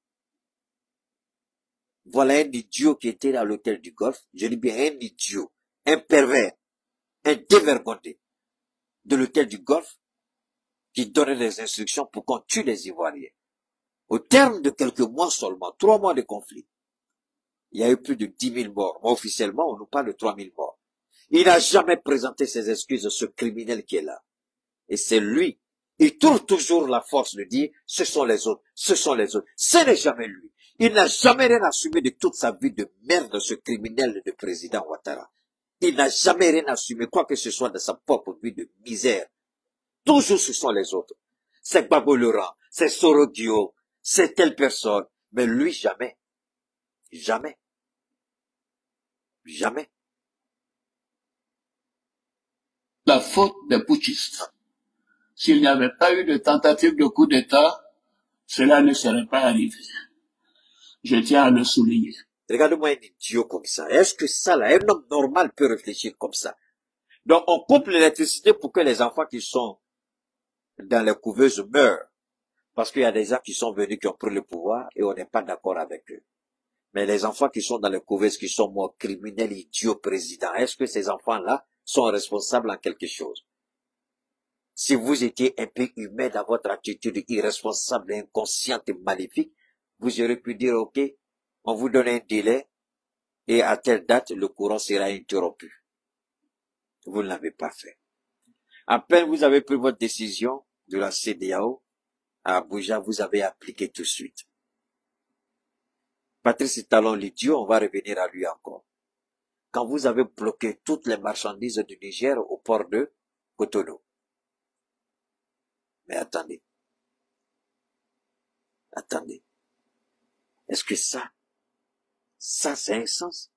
Voilà un idiot qui était à l'hôtel du Golfe, je dis bien un idiot, un pervers, un dévergondé de l'hôtel du Golfe, qui donnait des instructions pour qu'on tue les Ivoiriens. Au terme de quelques mois seulement, 3 mois de conflit, il y a eu plus de 10 000 morts. Mais officiellement, on nous parle de 3 000 morts. Il n'a jamais présenté ses excuses à ce criminel qui est là. Et c'est lui. Il trouve toujours la force de dire, ce sont les autres, ce sont les autres. Ce n'est jamais lui. Il n'a jamais rien assumé de toute sa vie de merde, ce criminel de président Ouattara. Il n'a jamais rien assumé, quoi que ce soit de sa propre vie de misère. Toujours ce sont les autres. C'est Gbagbo Laurent, c'est Soro Dio, c'est telle personne. Mais lui, jamais. Jamais. Jamais. La faute des putschistes. S'il n'y avait pas eu de tentative de coup d'État, cela ne serait pas arrivé. Je tiens à le souligner. Regarde-moi un idiot comme ça. Est-ce que ça, là, un homme normal peut réfléchir comme ça? Donc, on coupe l'électricité pour que les enfants qui sont dans les couveuses meurent. Parce qu'il y a des gens qui sont venus, qui ont pris le pouvoir, et on n'est pas d'accord avec eux. Mais les enfants qui sont dans les couveuses, qui sont morts, criminels, idiots, présidents, est-ce que ces enfants-là sont responsables en quelque chose? Si vous étiez un peu humain dans votre attitude irresponsable, inconsciente et maléfique, vous auriez pu dire, ok, on vous donne un délai, et à telle date, le courant sera interrompu. Vous ne l'avez pas fait. À peine vous avez pris votre décision de la CEDEAO, à Abuja, vous avez appliqué tout de suite. Patrice Talon, l'idiot, on va revenir à lui encore. Quand vous avez bloqué toutes les marchandises du Niger au port de Cotonou. Mais attendez. Attendez. Est-ce que ça c'est un sens?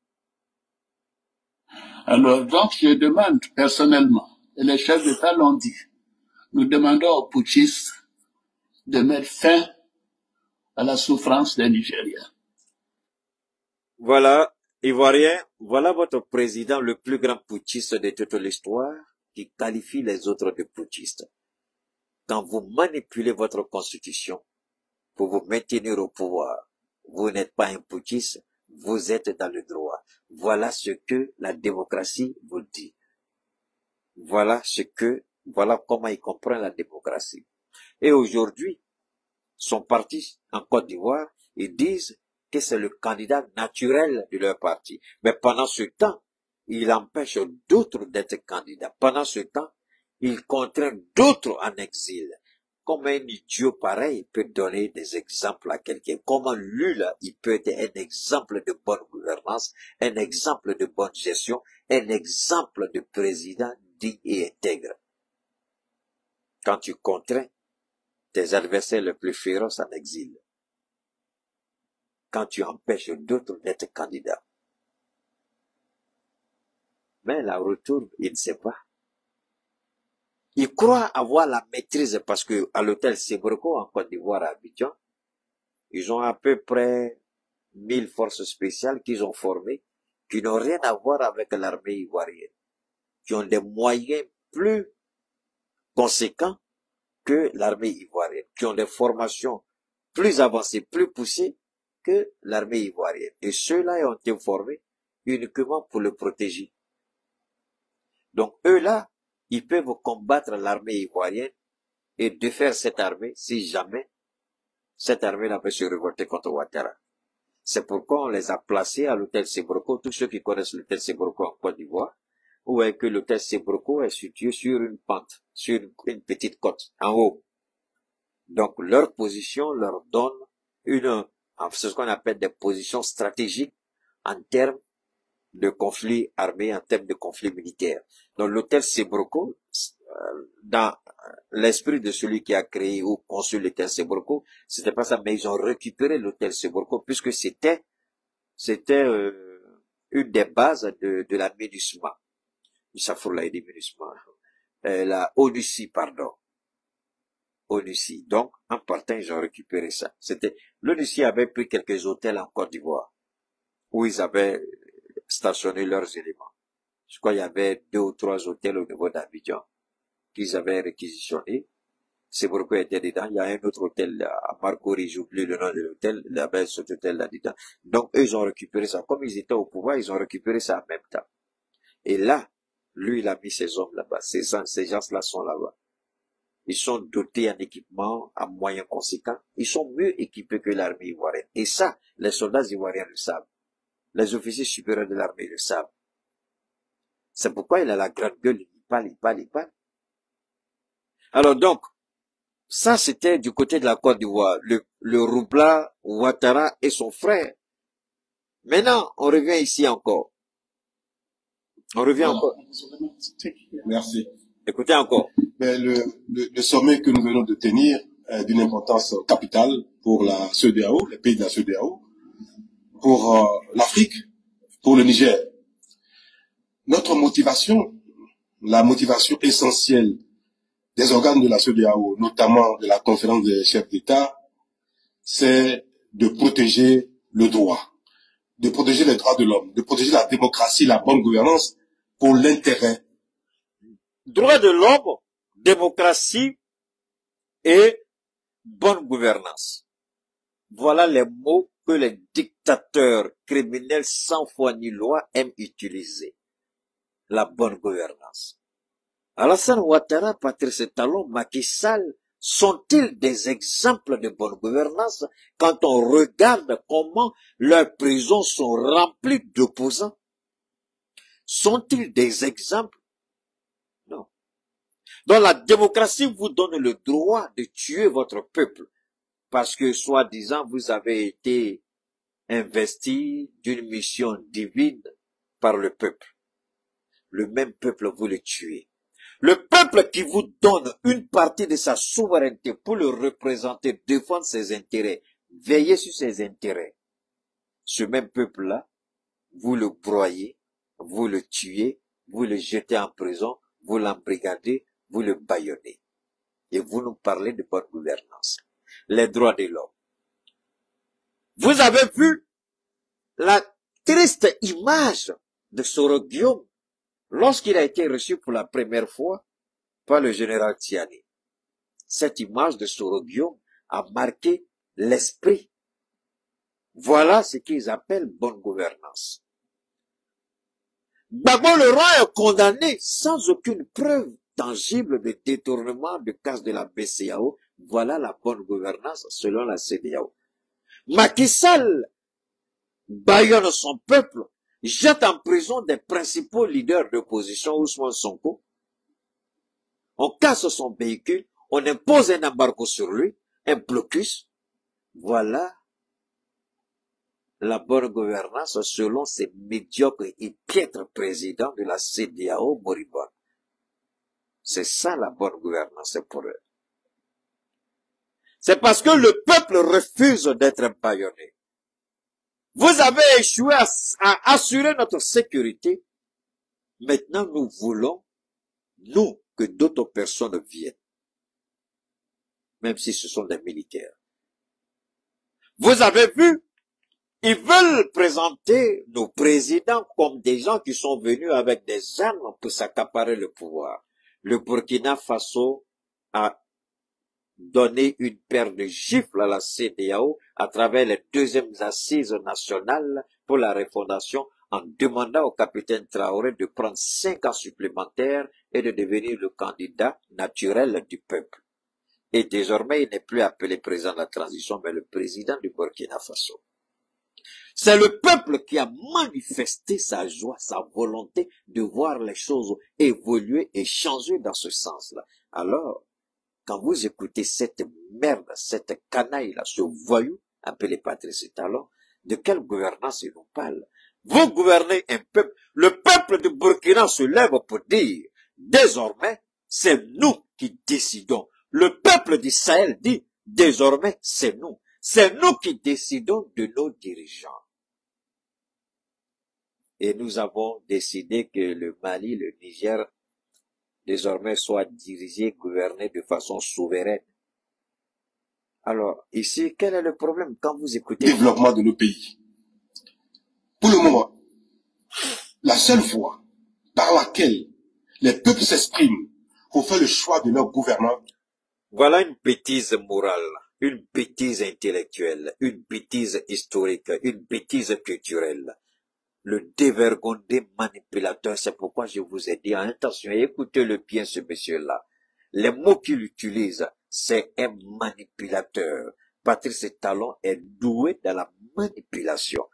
Alors, donc, je demande personnellement, et les chefs d'État l'ont dit, nous demandons aux putschistes de mettre fin à la souffrance des Nigériens. Voilà, Ivoiriens, voilà votre président le plus grand putschiste de toute l'histoire qui qualifie les autres de putschistes. Quand vous manipulez votre constitution pour vous maintenir au pouvoir, vous n'êtes pas un putschiste, vous êtes dans le droit. Voilà ce que la démocratie vous dit. Voilà comment il comprend la démocratie. Et aujourd'hui, son parti en Côte d'Ivoire, ils disent que c'est le candidat naturel de leur parti. Mais pendant ce temps, il empêche d'autres d'être candidats. Pendant ce temps, il contraint d'autres en exil. Comment un idiot pareil peut donner des exemples à quelqu'un? Comment lui, là, il peut être un exemple de bonne gouvernance, un exemple de bonne gestion, un exemple de président digne et intègre? Quand tu contrains tes adversaires les plus féroces en exil. Quand tu empêches d'autres d'être candidats. Mais la retour, il ne sait pas. Il croit avoir la maîtrise parce que à l'hôtel Sébroko en Côte d'Ivoire à Abidjan, ils ont à peu près 1000 forces spéciales qu'ils ont formées, qui n'ont rien à voir avec l'armée ivoirienne, qui ont des moyens plus conséquents que l'armée ivoirienne, qui ont des formations plus avancées, plus poussées que l'armée ivoirienne. Et ceux-là ont été formés uniquement pour le protéger. Donc eux-là, ils peuvent combattre l'armée ivoirienne et défaire cette armée si jamais cette armée-là peut se révolter contre Ouattara. C'est pourquoi on les a placés à l'hôtel Sébroko, tous ceux qui connaissent l'hôtel Sébroko en Côte d'Ivoire, où est que l'hôtel Sébroko est situé sur une pente, sur une petite côte, en haut. Donc leur position leur donne une C'est ce qu'on appelle des positions stratégiques en termes de conflits armés, en termes de conflits militaires. Donc l'hôtel Sebroko, dans l'esprit de celui qui a créé ou conçu l'hôtel Sebroko, c'était pas ça, mais ils ont récupéré l'hôtel Sebroko puisque c'était une des bases de la MINUSMA. La ONUCI, pardon. ONUCI. Donc, en partant, ils ont récupéré ça. L'ONUCI avait pris quelques hôtels en Côte d'Ivoire, où ils avaient stationné leurs éléments. Je crois qu'il y avait 2 ou 3 hôtels au niveau d'Abidjan, qu'ils avaient réquisitionnés. C'est pourquoi il était dedans. Il y a un autre hôtel à Marcory, j'oublie le nom de l'hôtel, il y avait cet hôtel là-dedans. Donc, eux, ils ont récupéré ça. Comme ils étaient au pouvoir, ils ont récupéré ça en même temps. Et là, lui, il a mis ses hommes là-bas. Ces gens-là sont là-bas. Ils sont dotés en équipement, en moyens conséquents. Ils sont mieux équipés que l'armée ivoirienne. Et ça, les soldats ivoiriens le savent. Les officiers supérieurs de l'armée le savent. C'est pourquoi il a la grande gueule, il parle. Alors donc, ça c'était du côté de la Côte d'Ivoire. Le Roubla, Ouattara et son frère. Maintenant, on revient ici encore. Merci. Écoutez encore. Mais le sommet que nous venons de tenir est d'une importance capitale pour la CEDEAO, les pays de la CEDEAO, pour l'Afrique, pour le Niger. Notre motivation, la motivation essentielle des organes de la CEDEAO, notamment de la conférence des chefs d'État, c'est de protéger le droit, de protéger les droits de l'homme, de protéger la démocratie, la bonne gouvernance pour l'intérêt. Droits de l'homme, démocratie et bonne gouvernance. Voilà les mots que les dictateurs criminels sans foi ni loi aiment utiliser. La bonne gouvernance. Alassane Ouattara, Patrice Talon, Macky Sall, sont-ils des exemples de bonne gouvernance quand on regarde comment leurs prisons sont remplies d'opposants? Sont-ils des exemples? Non. Donc la démocratie vous donne le droit de tuer votre peuple parce que, soi-disant, vous avez été investi d'une mission divine par le peuple. Le même peuple vous le tuez. Le peuple qui vous donne une partie de sa souveraineté pour le représenter, défendre ses intérêts, veiller sur ses intérêts. Ce même peuple-là, vous le broyez, vous le tuez, vous le jetez en prison, vous l'embrigadez, vous le bâillonnez. Et vous nous parlez de bonne gouvernance. Les droits de l'homme. Vous avez vu la triste image de Soro Guillaume lorsqu'il a été reçu pour la première fois par le général Tiani. Cette image de Soro Guillaume a marqué l'esprit. Voilà ce qu'ils appellent bonne gouvernance. Gbagbo le roi est condamné sans aucune preuve tangible de détournement de casse de la BCEAO. Voilà la bonne gouvernance selon la CEDEAO. Macky Sall bâillonne son peuple, jette en prison des principaux leaders d'opposition, Ousmane Sonko. On casse son véhicule, on impose un embargo sur lui, un blocus. Voilà la bonne gouvernance selon ces médiocres et piètres présidents de la CEDEAO moribonde. C'est ça la bonne gouvernance pour eux. C'est parce que le peuple refuse d'être bâillonné. Vous avez échoué à assurer notre sécurité. Maintenant, nous voulons, nous, que d'autres personnes viennent. Même si ce sont des militaires. Vous avez vu, ils veulent présenter nos présidents comme des gens qui sont venus avec des armes pour s'accaparer le pouvoir. Le Burkina Faso a donné une paire de gifles à la CEDEAO à travers les deuxièmes assises nationales pour la refondation en demandant au capitaine Traoré de prendre 5 ans supplémentaires et de devenir le candidat naturel du peuple. Et désormais, il n'est plus appelé président de la transition, mais le président du Burkina Faso. C'est le peuple qui a manifesté sa joie, sa volonté de voir les choses évoluer et changer dans ce sens-là. Alors, quand vous écoutez cette merde, cette canaille-là, ce voyou, appelé Patrice Talon, de quelle gouvernance il nous parle? Vous gouvernez un peuple. Le peuple de Burkina se lève pour dire, désormais, c'est nous qui décidons. Le peuple du Sahel dit, désormais, c'est nous. C'est nous qui décidons de nos dirigeants. Et nous avons décidé que le Mali, le Niger, désormais soit dirigé, gouverné de façon souveraine. Alors, ici, quel est le problème quand vous écoutez? Développement de nos pays. Pour le moment, la seule voie par laquelle les peuples s'expriment pour faire le choix de leur gouvernement. Voilà une bêtise morale, une bêtise intellectuelle, une bêtise historique, une bêtise culturelle. Le dévergondé manipulateur, c'est pourquoi je vous ai dit, attention, écoutez-le bien ce monsieur-là. Les mots qu'il utilise, c'est un manipulateur. Patrice Talon est doué dans la manipulation.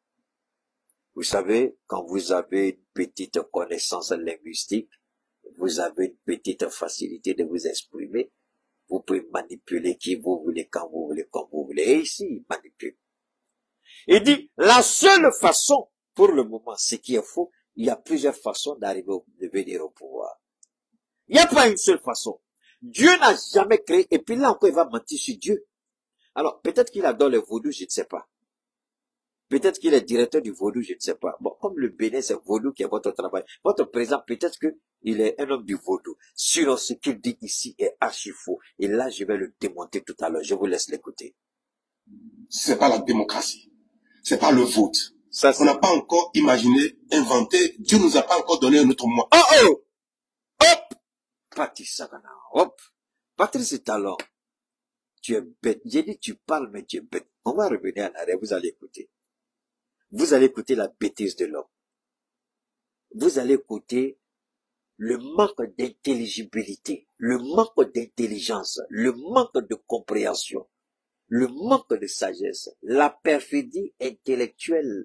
Vous savez, quand vous avez une petite connaissance linguistique, vous avez une petite facilité de vous exprimer, vous pouvez manipuler qui vous voulez, quand vous voulez, comme vous voulez. Et ici, il manipule. Il dit, la seule façon, pour le moment, ce qui est faux, il y a plusieurs façons d'arriver, de venir au pouvoir. Il n'y a pas une seule façon. Dieu n'a jamais créé, et puis là encore, il va mentir sur Dieu. Alors, peut-être qu'il adore le vaudou, je ne sais pas. Peut-être qu'il est directeur du vaudou, je ne sais pas. Bon, comme le Bénin, c'est vaudou qui est votre travail. Votre président, peut-être qu'il est un homme du vaudou. Sinon, ce qu'il dit ici est archi faux. Et là, je vais le démonter tout à l'heure. Je vous laisse l'écouter. C'est pas la démocratie. C'est pas le vote. Ça, on n'a pas encore imaginé, inventé. Dieu nous a pas encore donné un autre moyen. Oh oh! Hop! Patrice Talon. Hop! Patrice Talon. Tu es bête. J'ai dit tu parles, mais tu es bête. On va revenir en arrière. Vous allez écouter. Vous allez écouter la bêtise de l'homme. Vous allez écouter le manque d'intelligibilité, le manque d'intelligence, le manque de compréhension, le manque de sagesse, la perfidie intellectuelle,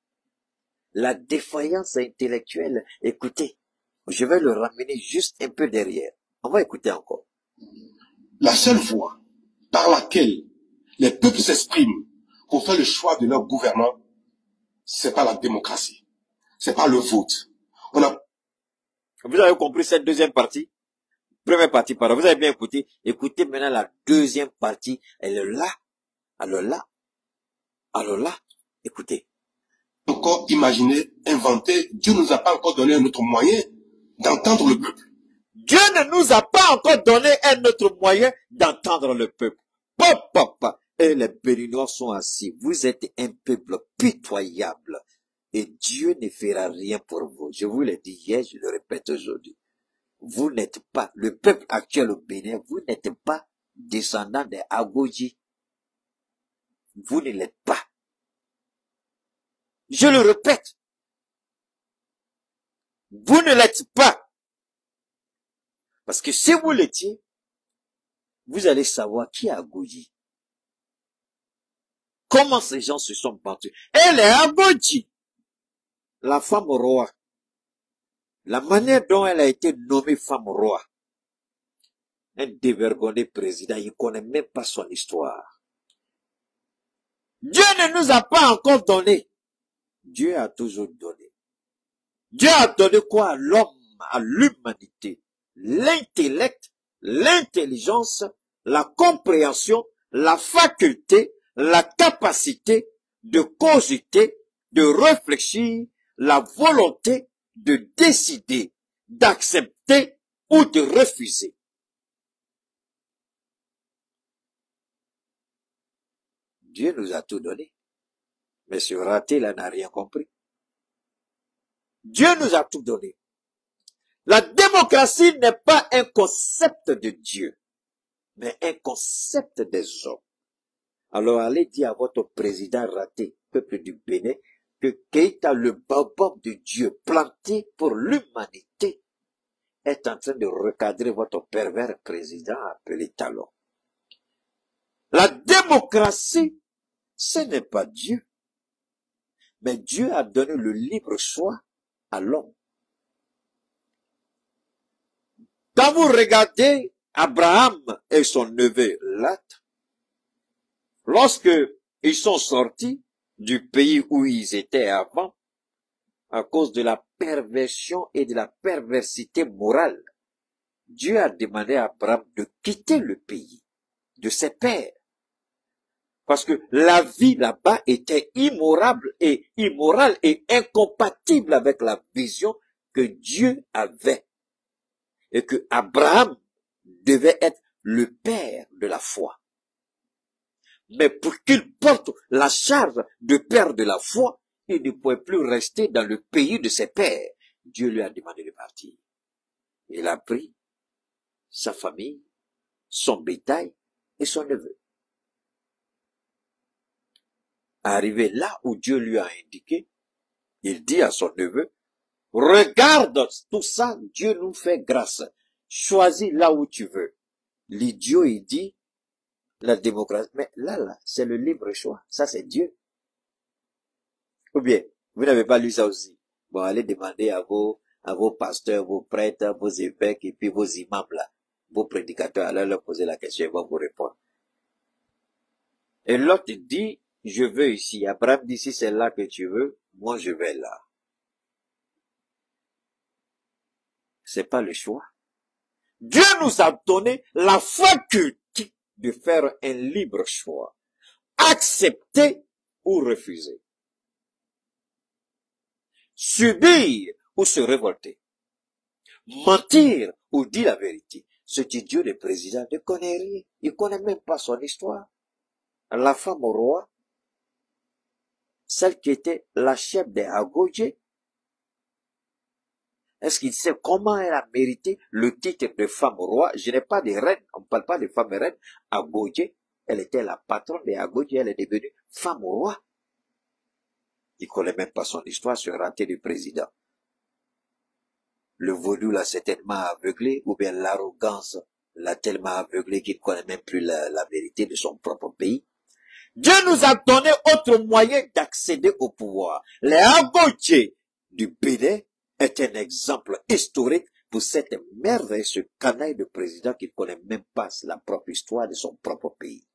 la défaillance intellectuelle. Écoutez, je vais le ramener juste un peu derrière. On va écouter encore. La seule voie par laquelle les peuples s'expriment pour faire le choix de leur gouvernement, c'est pas la démocratie. C'est pas le vote. Vous avez compris cette deuxième partie? Première partie, pardon. Vous avez bien écouté. Écoutez maintenant la deuxième partie. Elle est là. Alors là. Écoutez. Encore imaginer, inventer. Dieu nous a pas encore donné un autre moyen d'entendre le peuple. Dieu ne nous a pas encore donné un autre moyen d'entendre le peuple. Papa. Et les Béninois sont assis. Vous êtes un peuple pitoyable. Et Dieu ne fera rien pour vous. Je vous l'ai dit hier, je le répète aujourd'hui. Vous n'êtes pas, le peuple actuel au Bénin, vous n'êtes pas descendant des Agoji. Vous ne l'êtes pas. Je le répète. Vous ne l'êtes pas. Parce que si vous l'étiez, vous allez savoir qui est Agoji. Comment ces gens se sont battus. Elle est Agoji. La femme roi. La manière dont elle a été nommée femme roi. Un dévergondé président, il ne connaît même pas son histoire. Dieu ne nous a pas encore donné. Dieu a toujours donné. Dieu a donné quoi à l'homme, à l'humanité? L'intellect, l'intelligence, la compréhension, la faculté, la capacité de cogiter, de réfléchir, la volonté de décider, d'accepter ou de refuser. Dieu nous a tout donné. Mais ce raté là n'a rien compris. Dieu nous a tout donné. La démocratie n'est pas un concept de Dieu, mais un concept des hommes. Alors allez dire à votre président raté, peuple du Bénin, que Keïta, le baobab de Dieu planté pour l'humanité, est en train de recadrer votre pervers président appelé Talon. La démocratie, ce n'est pas Dieu. Mais Dieu a donné le libre choix à l'homme. Quand vous regardez Abraham et son neveu Lot, lorsque Ils sont sortis du pays où ils étaient avant à cause de la perversion et de la perversité morale. Dieu a demandé à Abraham de quitter le pays de ses pères. Parce que la vie là-bas était immorale et incompatible avec la vision que Dieu avait. Et que Abraham devait être le père de la foi. Mais pour qu'il porte la charge de père de la foi, il ne pouvait plus rester dans le pays de ses pères. Dieu lui a demandé de partir. Il a pris sa famille, son bétail et son neveu. Arrivé là où Dieu lui a indiqué, il dit à son neveu, regarde tout ça, Dieu nous fait grâce. Choisis là où tu veux. L'idiot, il dit, la démocratie. Mais là, c'est le libre choix. Ça, c'est Dieu. Ou bien, vous n'avez pas lu ça aussi. Bon, allez demander à vos pasteurs, vos prêtres, vos évêques et puis vos imams là, vos prédicateurs, allez leur poser la question, ils vont vous répondre. Et l'autre dit, je veux ici. Abraham dit, si c'est là que tu veux, moi je vais là. C'est pas le choix. Dieu nous a donné la faculté de faire un libre choix. Accepter ou refuser. Subir ou se révolter. Mentir ou dire la vérité. Ce Dieu le président ne connaît rien. Il connaît même pas son histoire. La femme au roi, celle qui était la chef des Agodje, est-ce qu'il sait comment elle a mérité le titre de femme au roi? Je n'ai pas de reine, on ne parle pas de femme reine. Agodje, elle était la patronne des Agodje, elle est devenue femme au roi. Il ne connaît même pas son histoire sur raté du président. Le vaudou l'a certainement aveuglé, ou bien l'arrogance l'a tellement aveuglé qu'il ne connaît même plus la vérité de son propre pays. Dieu nous a donné autre moyen d'accéder au pouvoir. Les Agodje du Bénin est un exemple historique pour cette merde et ce canaille de président qui ne connaît même pas la propre histoire de son propre pays.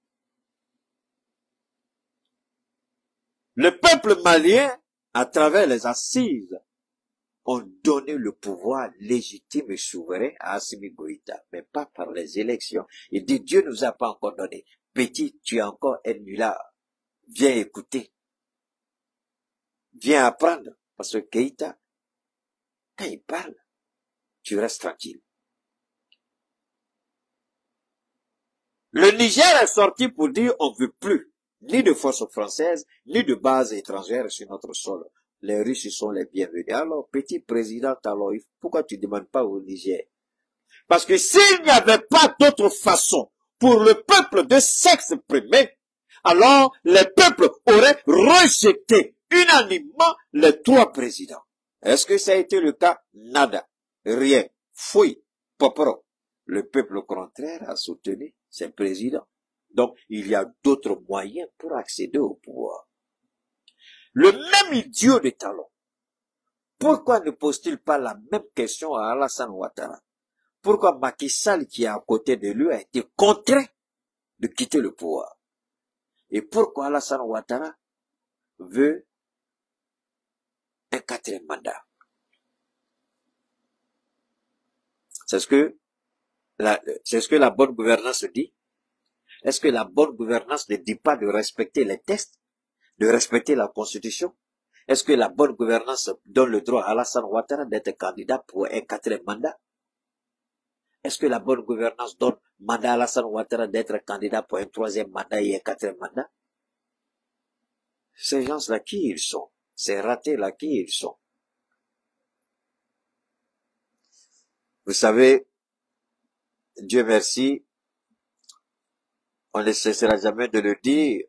Le peuple malien, à travers les assises, ont donné le pouvoir légitime et souverain à Assimi Goïta, mais pas par les élections. Il dit, Dieu nous a pas encore donné. Petit, tu es encore ennemi là. Viens écouter. Viens apprendre. Parce que Keïta, quand il parle, tu restes tranquille. Le Niger est sorti pour dire on veut plus ni de forces françaises, ni de bases étrangères sur notre sol. Les Russes sont les bienvenus. Alors, petit président, alors, pourquoi tu ne demandes pas au Niger? Parce que s'il n'y avait pas d'autre façon pour le peuple de s'exprimer, alors les peuples auraient rejeté unanimement les trois présidents. Est-ce que ça a été le cas? Nada. Rien. Fouille. Poporo. Le peuple contraire a soutenu ces présidents. Donc, il y a d'autres moyens pour accéder au pouvoir. Le même idiot de Talon, pourquoi ne pose-t-il pas la même question à Alassane Ouattara? Pourquoi Macky Sall, qui est à côté de lui, a été contraint de quitter le pouvoir? Et pourquoi Alassane Ouattara veut un quatrième mandat? C'est ce que la bonne gouvernance dit. Est-ce que la bonne gouvernance ne dit pas de respecter les textes, de respecter la Constitution? Est-ce que la bonne gouvernance donne le droit à Alassane Ouattara d'être candidat pour un quatrième mandat? Est-ce que la bonne gouvernance donne mandat à Alassane Ouattara d'être candidat pour un troisième mandat et un quatrième mandat? Ces gens-là, qui ils sont? Ces ratés-là, qui ils sont? Vous savez, Dieu merci, on ne cessera jamais de le dire,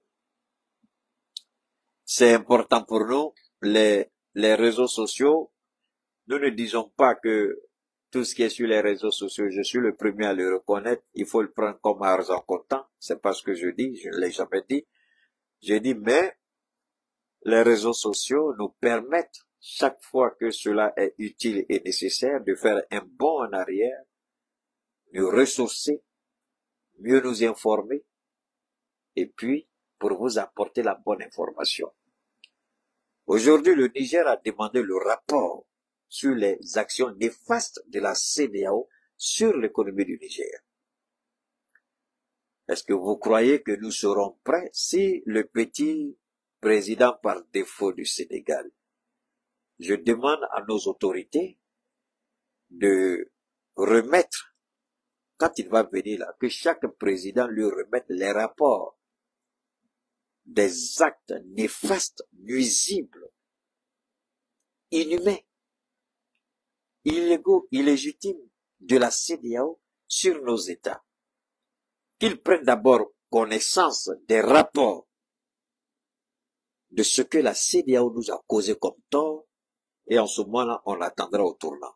c'est important pour nous, les réseaux sociaux. Nous ne disons pas que tout ce qui est sur les réseaux sociaux, je suis le premier à le reconnaître, il faut le prendre comme argent comptant. C'est pas ce que je dis, je ne l'ai jamais dit. Je dis, mais les réseaux sociaux nous permettent, chaque fois que cela est utile et nécessaire, de faire un bond en arrière, nous ressourcer, mieux nous informer, et puis pour vous apporter la bonne information. Aujourd'hui, le Niger a demandé le rapport sur les actions néfastes de la CEDEAO sur l'économie du Niger. Est-ce que vous croyez que nous serons prêts si le petit président par défaut du Sénégal, je demande à nos autorités de remettre, quand il va venir là, que chaque président lui remette les rapports des actes néfastes, nuisibles, inhumains, illégaux, illégitimes de la CEDEAO sur nos États. Qu'ils prennent d'abord connaissance des rapports de ce que la CEDEAO nous a causé comme tort, et en ce moment-là, on l'attendra au tournant.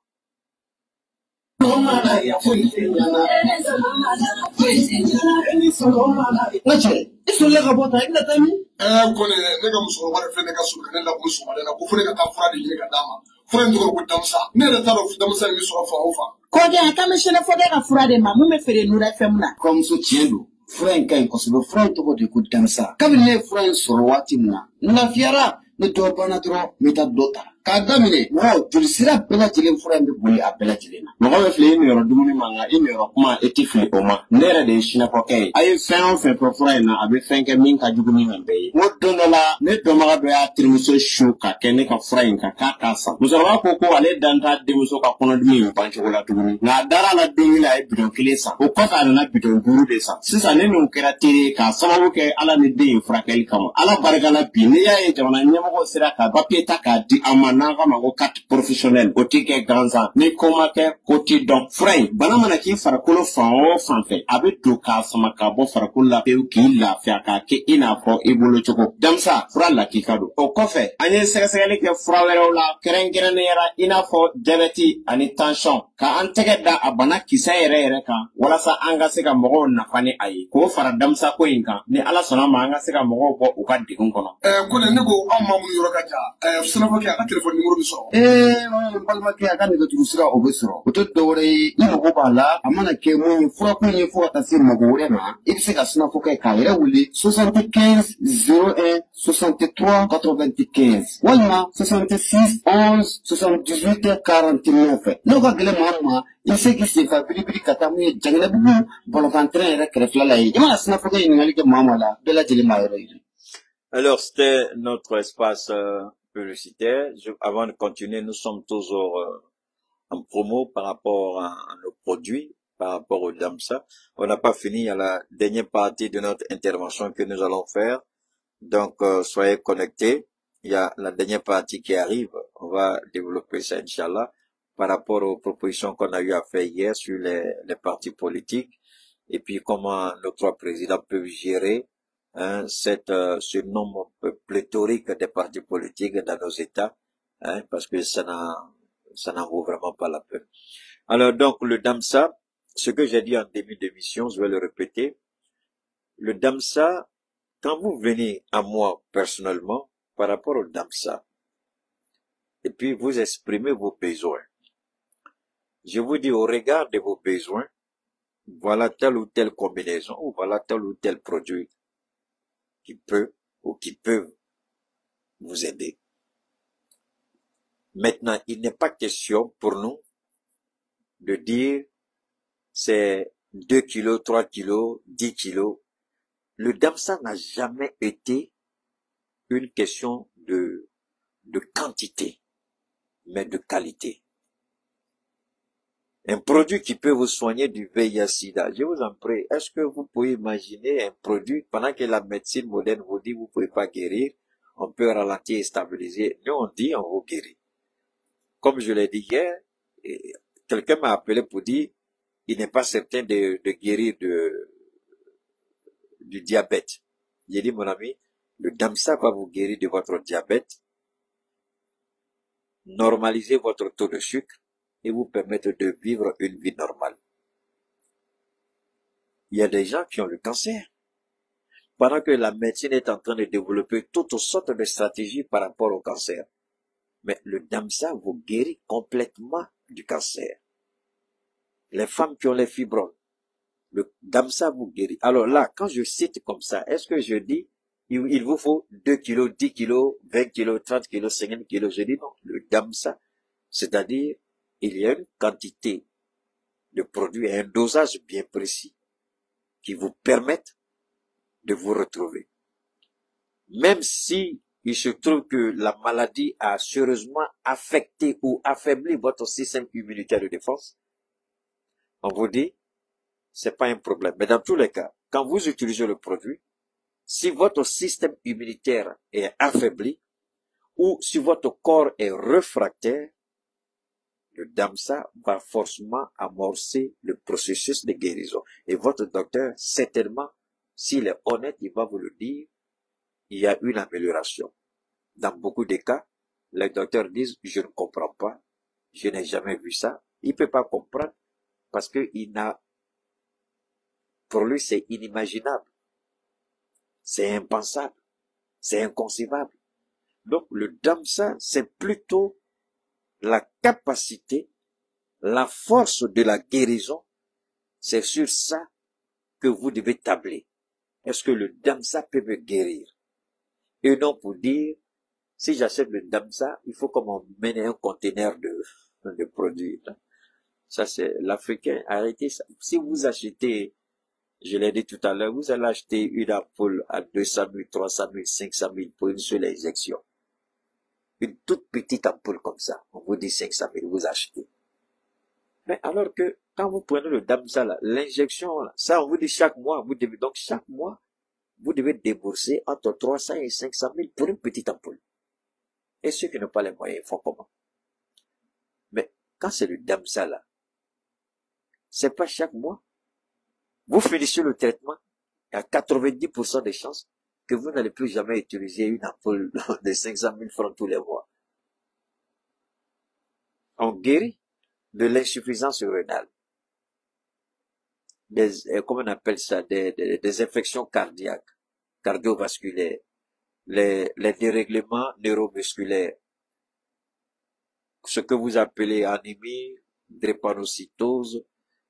Fura in ka ɲi kosɛbɛ. Fura in tɔgɔ de ko Damsa. Kabini ne ye fura in sɔrɔ waati min na, n lafiyara. Ne dɔ banna dɔrɔn n bɛ taa dɔ ta. K'a daminɛ, mɔgɔ joli sira bɛɛ lajɛlen fura in bɛ boli a bɛɛ lajɛlen na. Mɔgɔ bɛ filɛ i niyɔrɔ dumuni ma nka i niyɔrɔ kuma i tɛ fili o ma. Ne yɛrɛ de ye sinafɔkɛ ye. A ye fɛn o fɛn fɔ fura in na a bɛ fɛn kɛ min ka jugu ni nin bɛɛ ye. N ko don dɔ la ne dɔnbaga dɔ y'a terimuso su ka kɛ ne ka fura in kan k'a k'a san. Musokɔrɔba ko ale dan t'a denmuso ka kɔnɔdimi in ban cogo la tuguni. Nka a dara la don min a ye bidɔn 1 san. O kɔfɛ a nana bidɔn 5 de san. Sisan ne n'o kɛra teri k'a sababu kɛ Ala ni den in furakɛli kama. Ala barika la bi ne y'a ye jamana ɲɛmɔgɔ sera ka papier ta k'a di an ma n'an ka ma ko carte professionnelle o tɛ kɛ gansan ni ko ma kɛ ko tɛ dɔn. Fura in bana mana k'i farikolo fan o fan fɛ a bɛ don k'a sama ka bɔ farikolo la pewu k'i lafiya k'a kɛ i n'a fɔ i bolo cogo. Damsa fura lakika don. O kɔfɛ an ye sɛgɛsɛgɛli kɛ fura wɛrɛw la kɛrɛnkɛrɛnnenya i n'a fɔ diabète ani tension ka an tɛgɛ da a bana kisɛ yɛrɛ kan walasa an ka se ka mɔgɔw nafa ni a ye k'o fara Damsa ko in kan ni Ala sɔnna ma an ka se ka mɔgɔw bɔ u ka degun kɔnɔ. Ko ne ko anw ma mun yɔrɔ ka ca sinafɔkɛ a ka téléphone numéro bɛ sɔrɔ. N balimakɛ a ka nɛgɛjuru sira o bɛ sɔrɔ. O tɛ dɔwɛrɛ ye i mago b'a la a mana kɛ mun ye furakun ye fo ka taa se mago wɛrɛ ma i bɛ se ka sinafɔkɛ k'a yɛrɛ wele 75 01 63 95 walima 66 11 78 49 n'o ka gɛlɛn maa ma i bɛ se k'i senfa biribiri ka taa mun ye Janginɛbugu bɔlɔnfantɛrɛn yɛrɛ kɛrɛfɛla la ye i mana sinafɔkɛ ɲininkali kɛ maa la bɛɛ lajɛlen b'a yɔrɔ yiri. Alors, c'était notre espace publicitaire. Avant de continuer, nous sommes toujours en promo par rapport à nos produits, par rapport au Damsa. On n'a pas fini à la dernière partie de notre intervention que nous allons faire. Donc, soyez connectés. Il y a la dernière partie qui arrive. On va développer ça, Inch'Allah, par rapport aux propositions qu'on a eu à faire hier sur les partis politiques et puis comment nos 3 présidents peuvent gérer ce nombre pléthorique des partis politiques dans nos États, parce que ça n'en vaut vraiment pas la peine. Alors donc le Damsa, ce que j'ai dit en début d'émission, je vais le répéter. Le Damsa, quand vous venez à moi personnellement par rapport au Damsa, et puis vous exprimez vos besoins, je vous dis au regard de vos besoins, voilà telle ou telle combinaison ou voilà tel ou tel produit qui peut ou qui peuvent vous aider. Maintenant, il n'est pas question pour nous de dire c'est 2 kilos, 3 kilos, 10 kilos. Le Damsa n'a jamais été une question de quantité, mais de qualité. Un produit qui peut vous soigner du VIH-Sida. Je vous en prie, est-ce que vous pouvez imaginer un produit, pendant que la médecine moderne vous dit vous pouvez pas guérir, on peut ralentir et stabiliser. Nous, on dit on vous guérit. Comme je l'ai dit hier, quelqu'un m'a appelé pour dire, il n'est pas certain de guérir du diabète. J'ai dit, mon ami, le Damsa va vous guérir de votre diabète, normaliser votre taux de sucre, et vous permettre de vivre une vie normale. Il y a des gens qui ont le cancer. Pendant que la médecine est en train de développer toutes sortes de stratégies par rapport au cancer. Mais le Damsa vous guérit complètement du cancer. Les femmes qui ont les fibromes, le Damsa vous guérit. Alors là, quand je cite comme ça, est-ce que je dis il vous faut 2 kilos, 10 kilos, 20 kilos, 30 kilos, 50 kilos. Je dis non, le DAMSA, c'est-à-dire, il y a une quantité de produits et un dosage bien précis qui vous permettent de vous retrouver. Même si il se trouve que la maladie a sérieusement affecté ou affaibli votre système immunitaire de défense, on vous dit, c'est pas un problème. Mais dans tous les cas, quand vous utilisez le produit, si votre système immunitaire est affaibli ou si votre corps est réfractaire, le DAMSA va forcément amorcer le processus de guérison. Et votre docteur, certainement, s'il est honnête, il va vous le dire, il y a une amélioration. Dans beaucoup de cas, les docteurs disent, je ne comprends pas, je n'ai jamais vu ça. Il ne peut pas comprendre parce que pour lui, c'est inimaginable. C'est impensable. C'est inconcevable. Donc, le DAMSA, c'est plutôt la capacité, la force de la guérison. C'est sur ça que vous devez tabler. Est-ce que le DAMSA peut me guérir? Et non pour dire, si j'achète le DAMSA, il faut qu'on m'emmène un conteneur de produits. Ça, c'est l'Africain. Arrêtez ça. Si vous achetez, je l'ai dit tout à l'heure, vous allez acheter une ampoule à 200 000, 300 000, 500 000 pour une seule injection. Une toute petite ampoule comme ça. On vous dit 500 000, vous achetez. Mais alors que, quand vous prenez le DAMSA, l'injection, ça, on vous dit chaque mois, donc chaque mois, vous devez débourser entre 300 et 500 000 pour une petite ampoule. Et ceux qui n'ont pas les moyens font comment? Mais quand c'est le DAMSA là, c'est pas chaque mois. Vous finissez le traitement, il y a 90% de chances que vous n'allez plus jamais utiliser une ampoule de 500 000 francs tous les mois. On guérit de l'insuffisance rénale, comment on appelle ça, des infections cardiaques, cardiovasculaires, les dérèglements neuromusculaires, ce que vous appelez anémie, drépanocytose,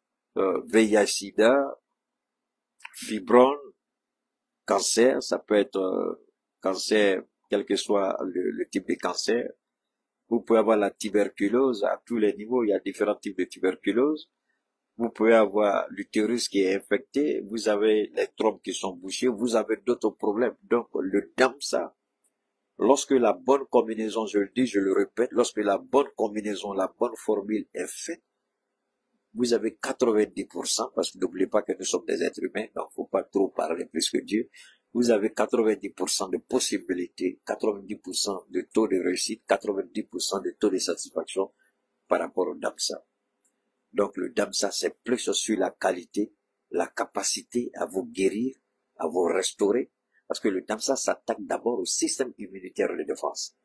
VIH-Sida, fibrome, cancer, ça peut être cancer, quel que soit le type de cancer. Vous pouvez avoir la tuberculose à tous les niveaux, il y a différents types de tuberculose. Vous pouvez avoir l'utérus qui est infecté, vous avez les trompes qui sont bouchées, vous avez d'autres problèmes. Donc, le DAMSA, lorsque la bonne combinaison, je le dis, je le répète, lorsque la bonne combinaison, la bonne formule est faite, vous avez 90%, parce que n'oubliez pas que nous sommes des êtres humains, donc faut pas trop parler plus que Dieu. Vous avez 90% de possibilités, 90% de taux de réussite, 90% de taux de satisfaction par rapport au DAMSA. Donc le DAMSA, c'est plus sur la qualité, la capacité à vous guérir, à vous restaurer, parce que le DAMSA s'attaque d'abord au système immunitaire de défense.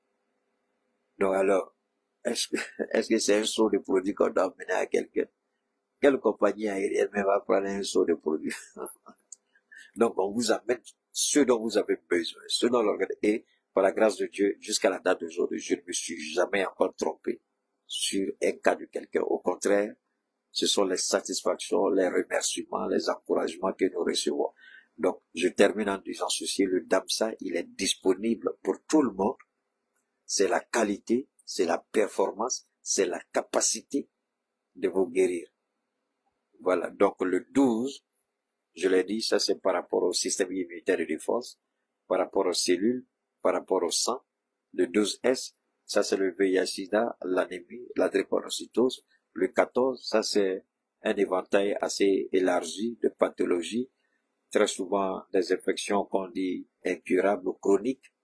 Donc alors, est-ce que c'est un saut de produit qu'on doit amener à quelqu'un? Quelle compagnie aérienne va prendre un saut de produit? Donc on vous amène ce dont vous avez besoin, ce dont l'organisme. Et par la grâce de Dieu, jusqu'à la date d'aujourd'hui, je ne me suis jamais encore trompé sur un cas de quelqu'un. Au contraire, ce sont les satisfactions, les remerciements, les encouragements que nous recevons. Donc, je termine en disant ceci, le DAMSA, il est disponible pour tout le monde. C'est la qualité, c'est la performance, c'est la capacité de vous guérir. Voilà, donc le 12, je l'ai dit, ça c'est par rapport au système immunitaire de défense, par rapport aux cellules, par rapport au sang. Le 12S, ça c'est le VIH-Sida, l'anémie, la drépanocytose. Le 14, ça c'est un éventail assez élargi de pathologies, très souvent des infections qu'on dit incurables ou chroniques,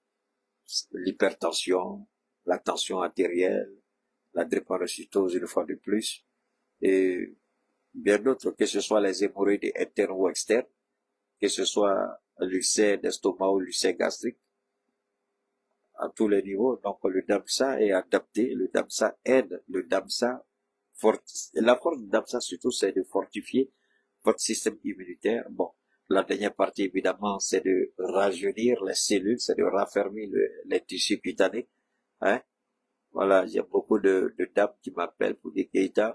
l'hypertension, la tension artérielle, la drépanocytose une fois de plus, et bien d'autres, que ce soit les hémorroïdes internes ou externes, que ce soit l'ulcère d'estomac ou l'ulcère gastrique, à tous les niveaux. Donc le DAMSA est adapté, le DAMSA aide, le DAMSA la force du DAMSA surtout c'est de fortifier votre système immunitaire. Bon, la dernière partie évidemment c'est de rajeunir les cellules, c'est de raffermir les tissus cutanés. Hein? Voilà, il y a beaucoup de dames qui m'appellent pour dire Keita,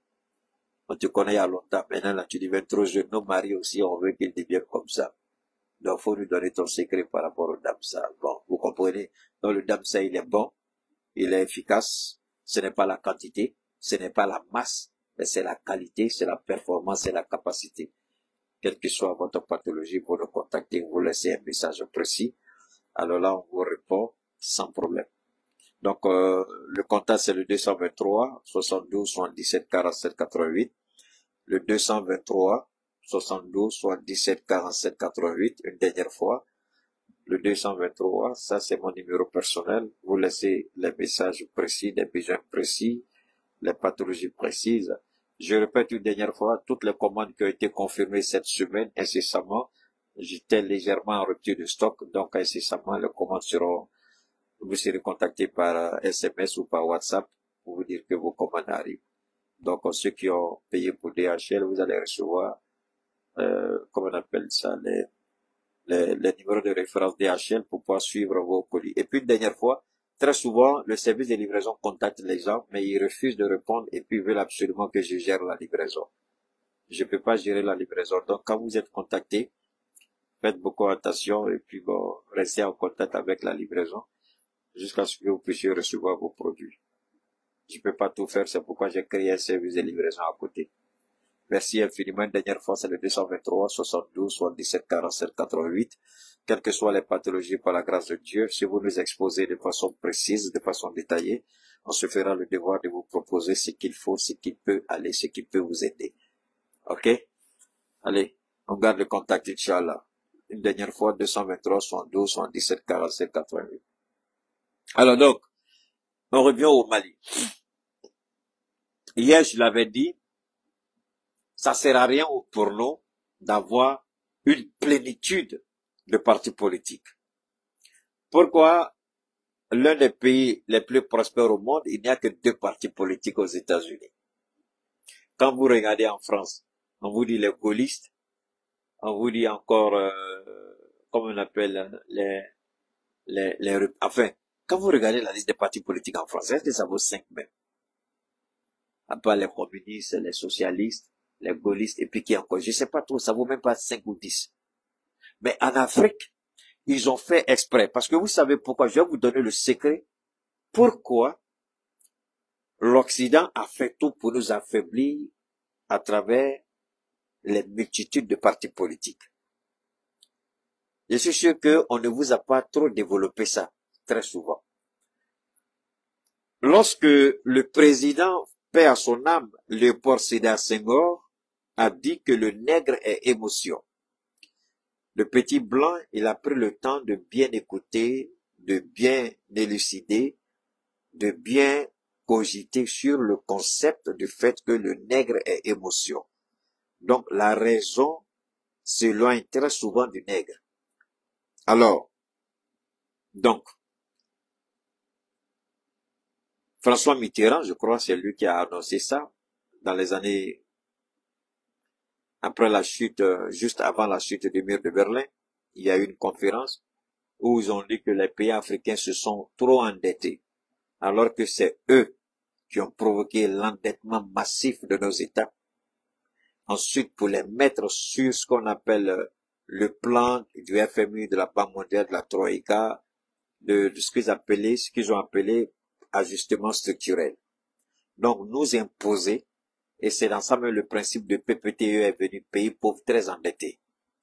on te connaît il y a longtemps, maintenant là tu deviens trop jeune, nos maris aussi on veut qu'ils deviennent comme ça. Donc, faut nous donner ton secret par rapport au Damsa. Bon, vous comprenez. Donc, le Damsa, il est bon, il est efficace. Ce n'est pas la quantité, ce n'est pas la masse, mais c'est la qualité, c'est la performance, c'est la capacité. Quelle que soit votre pathologie, vous nous contactez, vous laissez un message précis. Alors là, on vous répond sans problème. Donc, le contact, c'est le 223 72 77 47 88. Le 223 72 77 47 88. Une dernière fois. Le 223, ça c'est mon numéro personnel. Vous laissez les messages précis, les besoins précis, les pathologies précises. Je répète une dernière fois, toutes les commandes qui ont été confirmées cette semaine, incessamment, j'étais légèrement en rupture de stock, donc incessamment, les commandes seront, vous serez contactés par SMS ou par WhatsApp pour vous dire que vos commandes arrivent. Donc, ceux qui ont payé pour DHL, vous allez recevoir, comment on appelle ça, les numéros de référence DHL pour pouvoir suivre vos colis. Et puis, une dernière fois, très souvent, le service de livraison contacte les gens, mais ils refusent de répondre et puis veulent absolument que je gère la livraison. Je peux pas gérer la livraison. Donc, quand vous êtes contacté, faites beaucoup attention et puis bon, restez en contact avec la livraison jusqu'à ce que vous puissiez recevoir vos produits. Je peux pas tout faire, c'est pourquoi j'ai créé un service de livraison à côté. Merci infiniment. Une dernière fois, c'est le 223 72 77 47 88. Quelles que soient les pathologies, par la grâce de Dieu, si vous nous exposez de façon précise, de façon détaillée, on se fera le devoir de vous proposer ce qu'il faut, ce qui peut aller, ce qui peut vous aider. Ok? Allez, on garde le contact, Inch'Allah. Une dernière fois, 223 72 77 47 88. Alors donc, on revient au Mali. Hier, je l'avais dit, ça sert à rien pour nous d'avoir une plénitude de partis politiques. Pourquoi l'un des pays les plus prospères au monde, il n'y a que 2 partis politiques aux États-Unis. Quand vous regardez en France, on vous dit les gaullistes, on vous dit encore, comment on appelle enfin, quand vous regardez la liste des partis politiques en France, est-ce que ça vaut 5 même? À part les communistes, les socialistes, les gaullistes, et puis qui encore, je sais pas trop, ça vaut même pas 5 ou 10. Mais en Afrique, ils ont fait exprès, parce que vous savez pourquoi, je vais vous donner le secret, pourquoi l'Occident a fait tout pour nous affaiblir à travers les multitudes de partis politiques. Je suis sûr qu'on ne vous a pas trop développé ça, très souvent. Lorsque le président, paix à son âme, Léopold Sédar Senghor, a dit que le nègre est émotion. Le petit blanc, il a pris le temps de bien écouter, de bien élucider, de bien cogiter sur le concept du fait que le nègre est émotion. Donc, la raison s'éloigne très souvent du nègre. Alors, donc, François Mitterrand, je crois, c'est lui qui a annoncé ça dans les années après la chute, juste avant la chute du mur de Berlin. Il y a eu une conférence où ils ont dit que les pays africains se sont trop endettés, alors que c'est eux qui ont provoqué l'endettement massif de nos États. Ensuite, pour les mettre sur ce qu'on appelle le plan du FMI, de la Banque mondiale, de la Troïka, de ce qu'ils ont appelé ajustement structurel. Donc, nous imposer, et c'est dans ça même le principe de PPTE est venu, pays pauvres très endettés.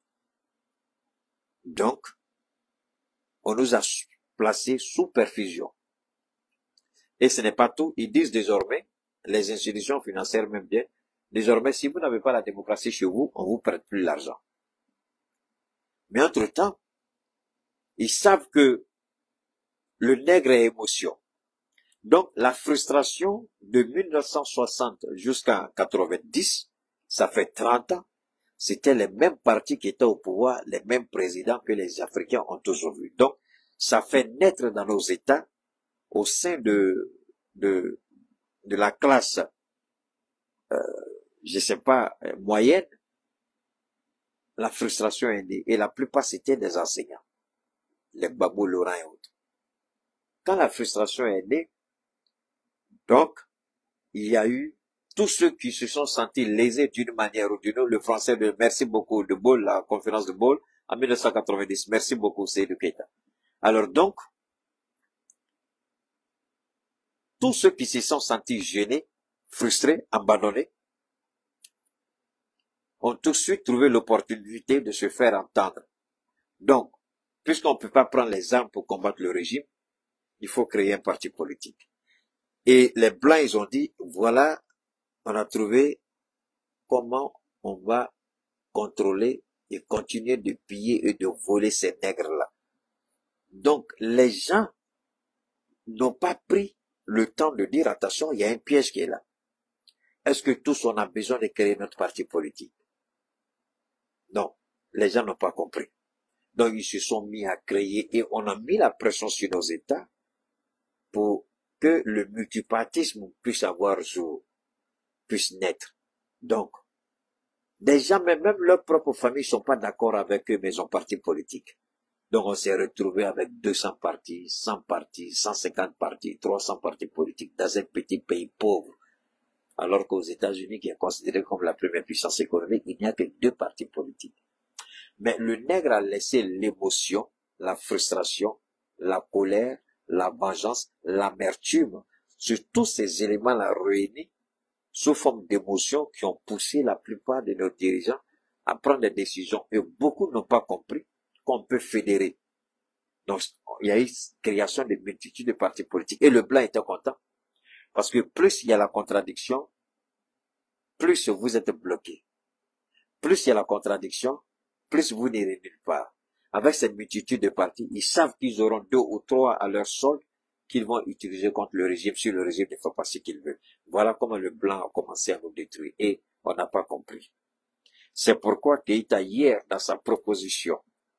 Donc, on nous a placés sous perfusion. Et ce n'est pas tout. Ils disent désormais, les institutions financières même bien, désormais, si vous n'avez pas la démocratie chez vous, on vous prête plus l'argent. Mais entre-temps, ils savent que le nègre est émotion. Donc, la frustration de 1960 jusqu'à 90, ça fait 30 ans, c'était les mêmes partis qui étaient au pouvoir, les mêmes présidents que les Africains ont aujourd'hui. Donc, ça fait naître dans nos États, au sein de la classe, je sais pas, moyenne, la frustration est née. Et la plupart, c'était des enseignants. Les Babou, Laurent et autres. Quand la frustration est née, donc, il y a eu tous ceux qui se sont sentis lésés d'une manière ou d'une autre. Le français de merci beaucoup de Ball, la conférence de Ball, en 1990. Merci beaucoup, Seydou Keita. Alors donc, tous ceux qui se sont sentis gênés, frustrés, abandonnés, ont tout de suite trouvé l'opportunité de se faire entendre. Donc, puisqu'on ne peut pas prendre les armes pour combattre le régime, il faut créer un parti politique. Et les Blancs, ils ont dit, voilà, on a trouvé comment on va contrôler et continuer de piller et de voler ces nègres-là. Donc, les gens n'ont pas pris le temps de dire, attention, il y a un piège qui est là. Est-ce que tous on a besoin de créer notre parti politique? Non, les gens n'ont pas compris. Donc, ils se sont mis à créer et on a mis la pression sur nos États pour que le multipartisme puisse avoir jour, puisse naître. Donc, des gens, mais même leurs propres familles ne sont pas d'accord avec eux, mais ils ont parti politique. Donc, on s'est retrouvé avec 200 partis, 100 partis, 150 partis, 300 partis politiques dans un petit pays pauvre. Alors qu'aux États-Unis, qui est considéré comme la première puissance économique, il n'y a que 2 partis politiques. Mais le nègre a laissé l'émotion, la frustration, la colère, la vengeance, l'amertume, sur tous ces éléments-là réunis, sous forme d'émotions qui ont poussé la plupart de nos dirigeants à prendre des décisions. Et beaucoup n'ont pas compris qu'on peut fédérer. Donc, il y a eu création de multitudes de partis politiques. Et le Blanc était content. Parce que plus il y a la contradiction, plus vous êtes bloqué. Plus il y a la contradiction, plus vous n'irez nulle part. Avec cette multitude de partis, ils savent qu'ils auront 2 ou 3 à leur solde qu'ils vont utiliser contre le régime si le régime ne fait pas ce qu'il veut. Voilà comment le Blanc a commencé à nous détruire et on n'a pas compris. C'est pourquoi Keita hier, dans sa proposition,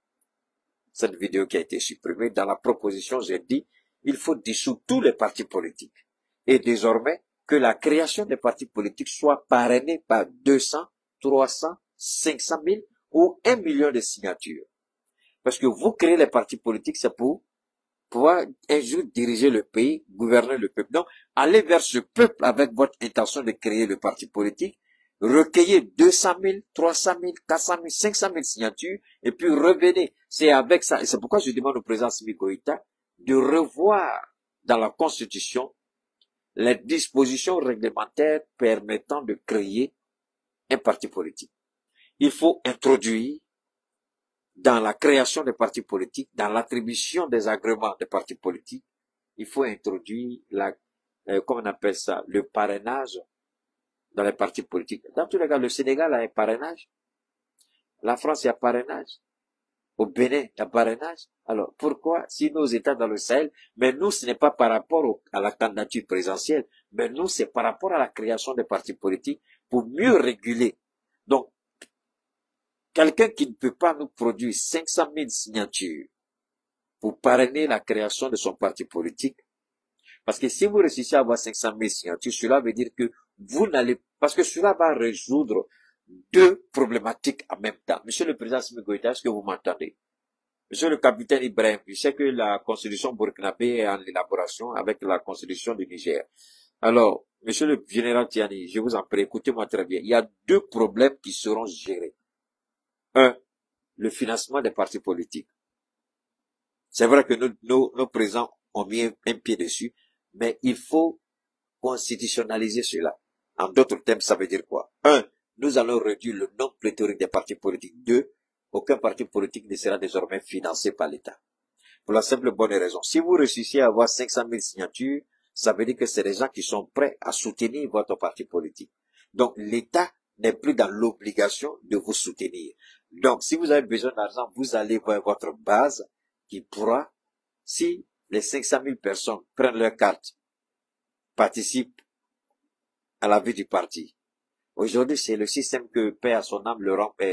cette vidéo qui a été supprimée, dans la proposition, j'ai dit, il faut dissoudre tous les partis politiques. Et désormais, que la création des partis politiques soit parrainée par 200, 300, 500 000 ou 1 million de signatures. Parce que vous créez les partis politiques, c'est pour pouvoir un jour diriger le pays, gouverner le peuple. Donc, allez vers ce peuple avec votre intention de créer le parti politique, recueillez 200 000, 300 000, 400 000, 500 000 signatures, et puis revenez. C'est avec ça, et c'est pourquoi je demande au président Assimi Goïta de revoir dans la Constitution les dispositions réglementaires permettant de créer un parti politique. Il faut introduire dans la création des partis politiques, dans l'attribution des agréments des partis politiques, il faut introduire comment on appelle ça, le parrainage dans les partis politiques. Dans tous les cas, le Sénégal a un parrainage. La France, il y a parrainage. Au Bénin, il y a parrainage. Alors, pourquoi, si nos États dans le Sahel, mais nous, ce n'est pas par rapport à la candidature présidentielle, mais nous, c'est par rapport à la création des partis politiques pour mieux réguler. Donc, quelqu'un qui ne peut pas nous produire 500 000 signatures pour parrainer la création de son parti politique, parce que si vous réussissez à avoir 500 000 signatures, cela veut dire que vous n'allez, parce que cela va résoudre 2 problématiques en même temps. Monsieur le Président Assimi Goïta, est-ce que vous m'entendez? Monsieur le capitaine Ibrahim, je sais que la constitution burkinabé est en élaboration avec la constitution du Niger. Alors, monsieur le général Tiani, je vous en prie, écoutez-moi très bien. Il y a 2 problèmes qui seront gérés. 1, le financement des partis politiques. C'est vrai que nos présidents ont mis un pied dessus, mais il faut constitutionnaliser cela. En d'autres termes, ça veut dire quoi? 1, nous allons réduire le nombre pléthorique des partis politiques. 2, aucun parti politique ne sera désormais financé par l'État. Pour la simple bonne raison. Si vous réussissez à avoir 500 000 signatures, ça veut dire que c'est des gens qui sont prêts à soutenir votre parti politique. Donc, l'État n'est plus dans l'obligation de vous soutenir. Donc, si vous avez besoin d'argent, vous allez voir votre base qui pourra, si les 500 000 personnes prennent leur carte, participent à la vie du parti. Aujourd'hui, c'est le système que, paix à son âme,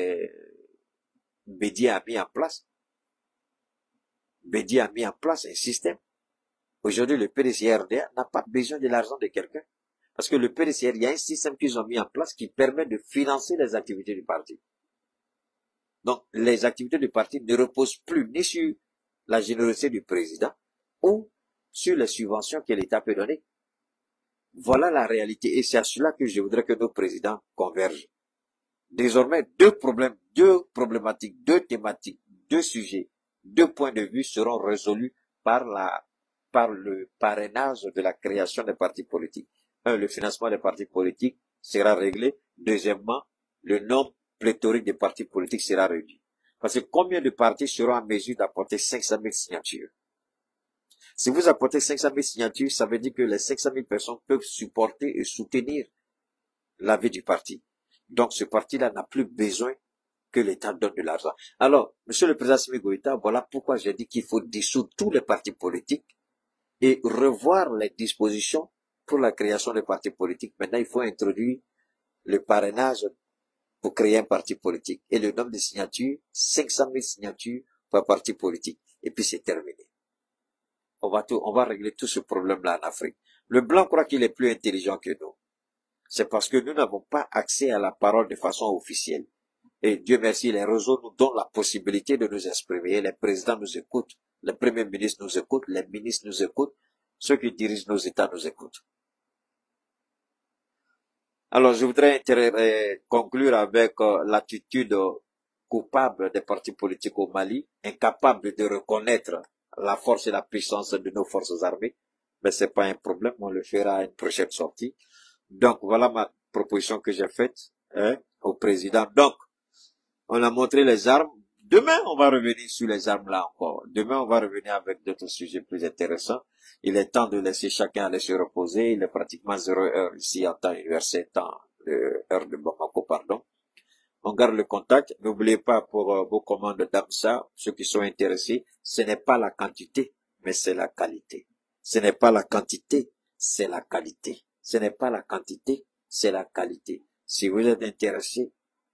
Bédié a mis en place. Bédié a mis en place un système. Aujourd'hui, le PDCRDA n'a pas besoin de l'argent de quelqu'un. Parce que le PDCR, il y a un système qu'ils ont mis en place qui permet de financer les activités du parti. Donc, les activités du parti ne reposent plus ni sur la générosité du président ou sur les subventions que l'État peut donner. Voilà la réalité et c'est à cela que je voudrais que nos présidents convergent. Désormais, 2 problèmes, 2 problématiques, 2 thématiques, deux sujets, deux points de vue seront résolus par le parrainage de la création des partis politiques. Un, le financement des partis politiques sera réglé. Deuxièmement, le nombre pléthorique des partis politiques sera réduit. Parce que combien de partis seront en mesure d'apporter 500 000 signatures? Si vous apportez 500 000 signatures, ça veut dire que les 500 000 personnes peuvent supporter et soutenir la vie du parti. Donc ce parti-là n'a plus besoin que l'État donne de l'argent. Alors, Monsieur le Président Assimi Goïta, voilà pourquoi j'ai dit qu'il faut dissoudre tous les partis politiques et revoir les dispositions pour la création des partis politiques. Maintenant, il faut introduire le parrainage pour créer un parti politique. Et le nombre de signatures, 500 000 signatures pour un parti politique. Et puis c'est terminé. On va régler tout ce problème-là en Afrique. Le blanc croit qu'il est plus intelligent que nous. C'est parce que nous n'avons pas accès à la parole de façon officielle. Et Dieu merci, les réseaux nous donnent la possibilité de nous exprimer. Les présidents nous écoutent, les premiers ministres nous écoutent, les ministres nous écoutent, ceux qui dirigent nos États nous écoutent. Alors, je voudrais conclure avec l'attitude coupable des partis politiques au Mali, incapables de reconnaître la force et la puissance de nos forces armées. Mais c'est pas un problème, on le fera à une prochaine sortie. Donc, voilà ma proposition que j'ai faite au président. Donc, on a montré les armes. Demain, on va revenir sur les armes là encore. Demain, on va revenir avec d'autres sujets plus intéressants. Il est temps de laisser chacun aller se reposer. Il est pratiquement 0 heure ici en temps universel, heure de Bamako, pardon. On garde le contact. N'oubliez pas pour vos commandes d'AMSA, ceux qui sont intéressés, ce n'est pas la quantité, mais c'est la qualité. Ce n'est pas la quantité, c'est la qualité. Ce n'est pas la quantité, c'est la qualité. Si vous êtes intéressé,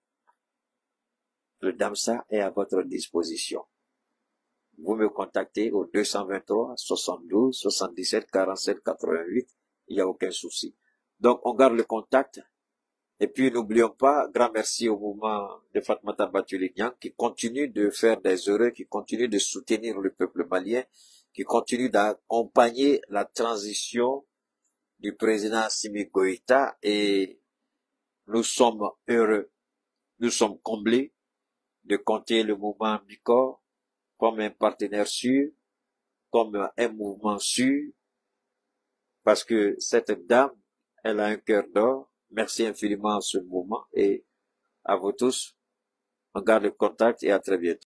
le DAMSA est à votre disposition. Vous me contactez au 223 72 77 47 88. Il n'y a aucun souci. Donc, on garde le contact. Et puis, n'oublions pas, grand merci au mouvement de Fatmata Batulignan qui continue de faire des heureux, qui continue de soutenir le peuple malien, qui continue d'accompagner la transition du président Assimi Goïta, et nous sommes heureux, nous sommes comblés de compter le mouvement Micor comme un partenaire sûr, comme un mouvement sûr, parce que cette dame, elle a un cœur d'or. Merci infiniment à ce mouvement et à vous tous. On garde le contact et à très bientôt.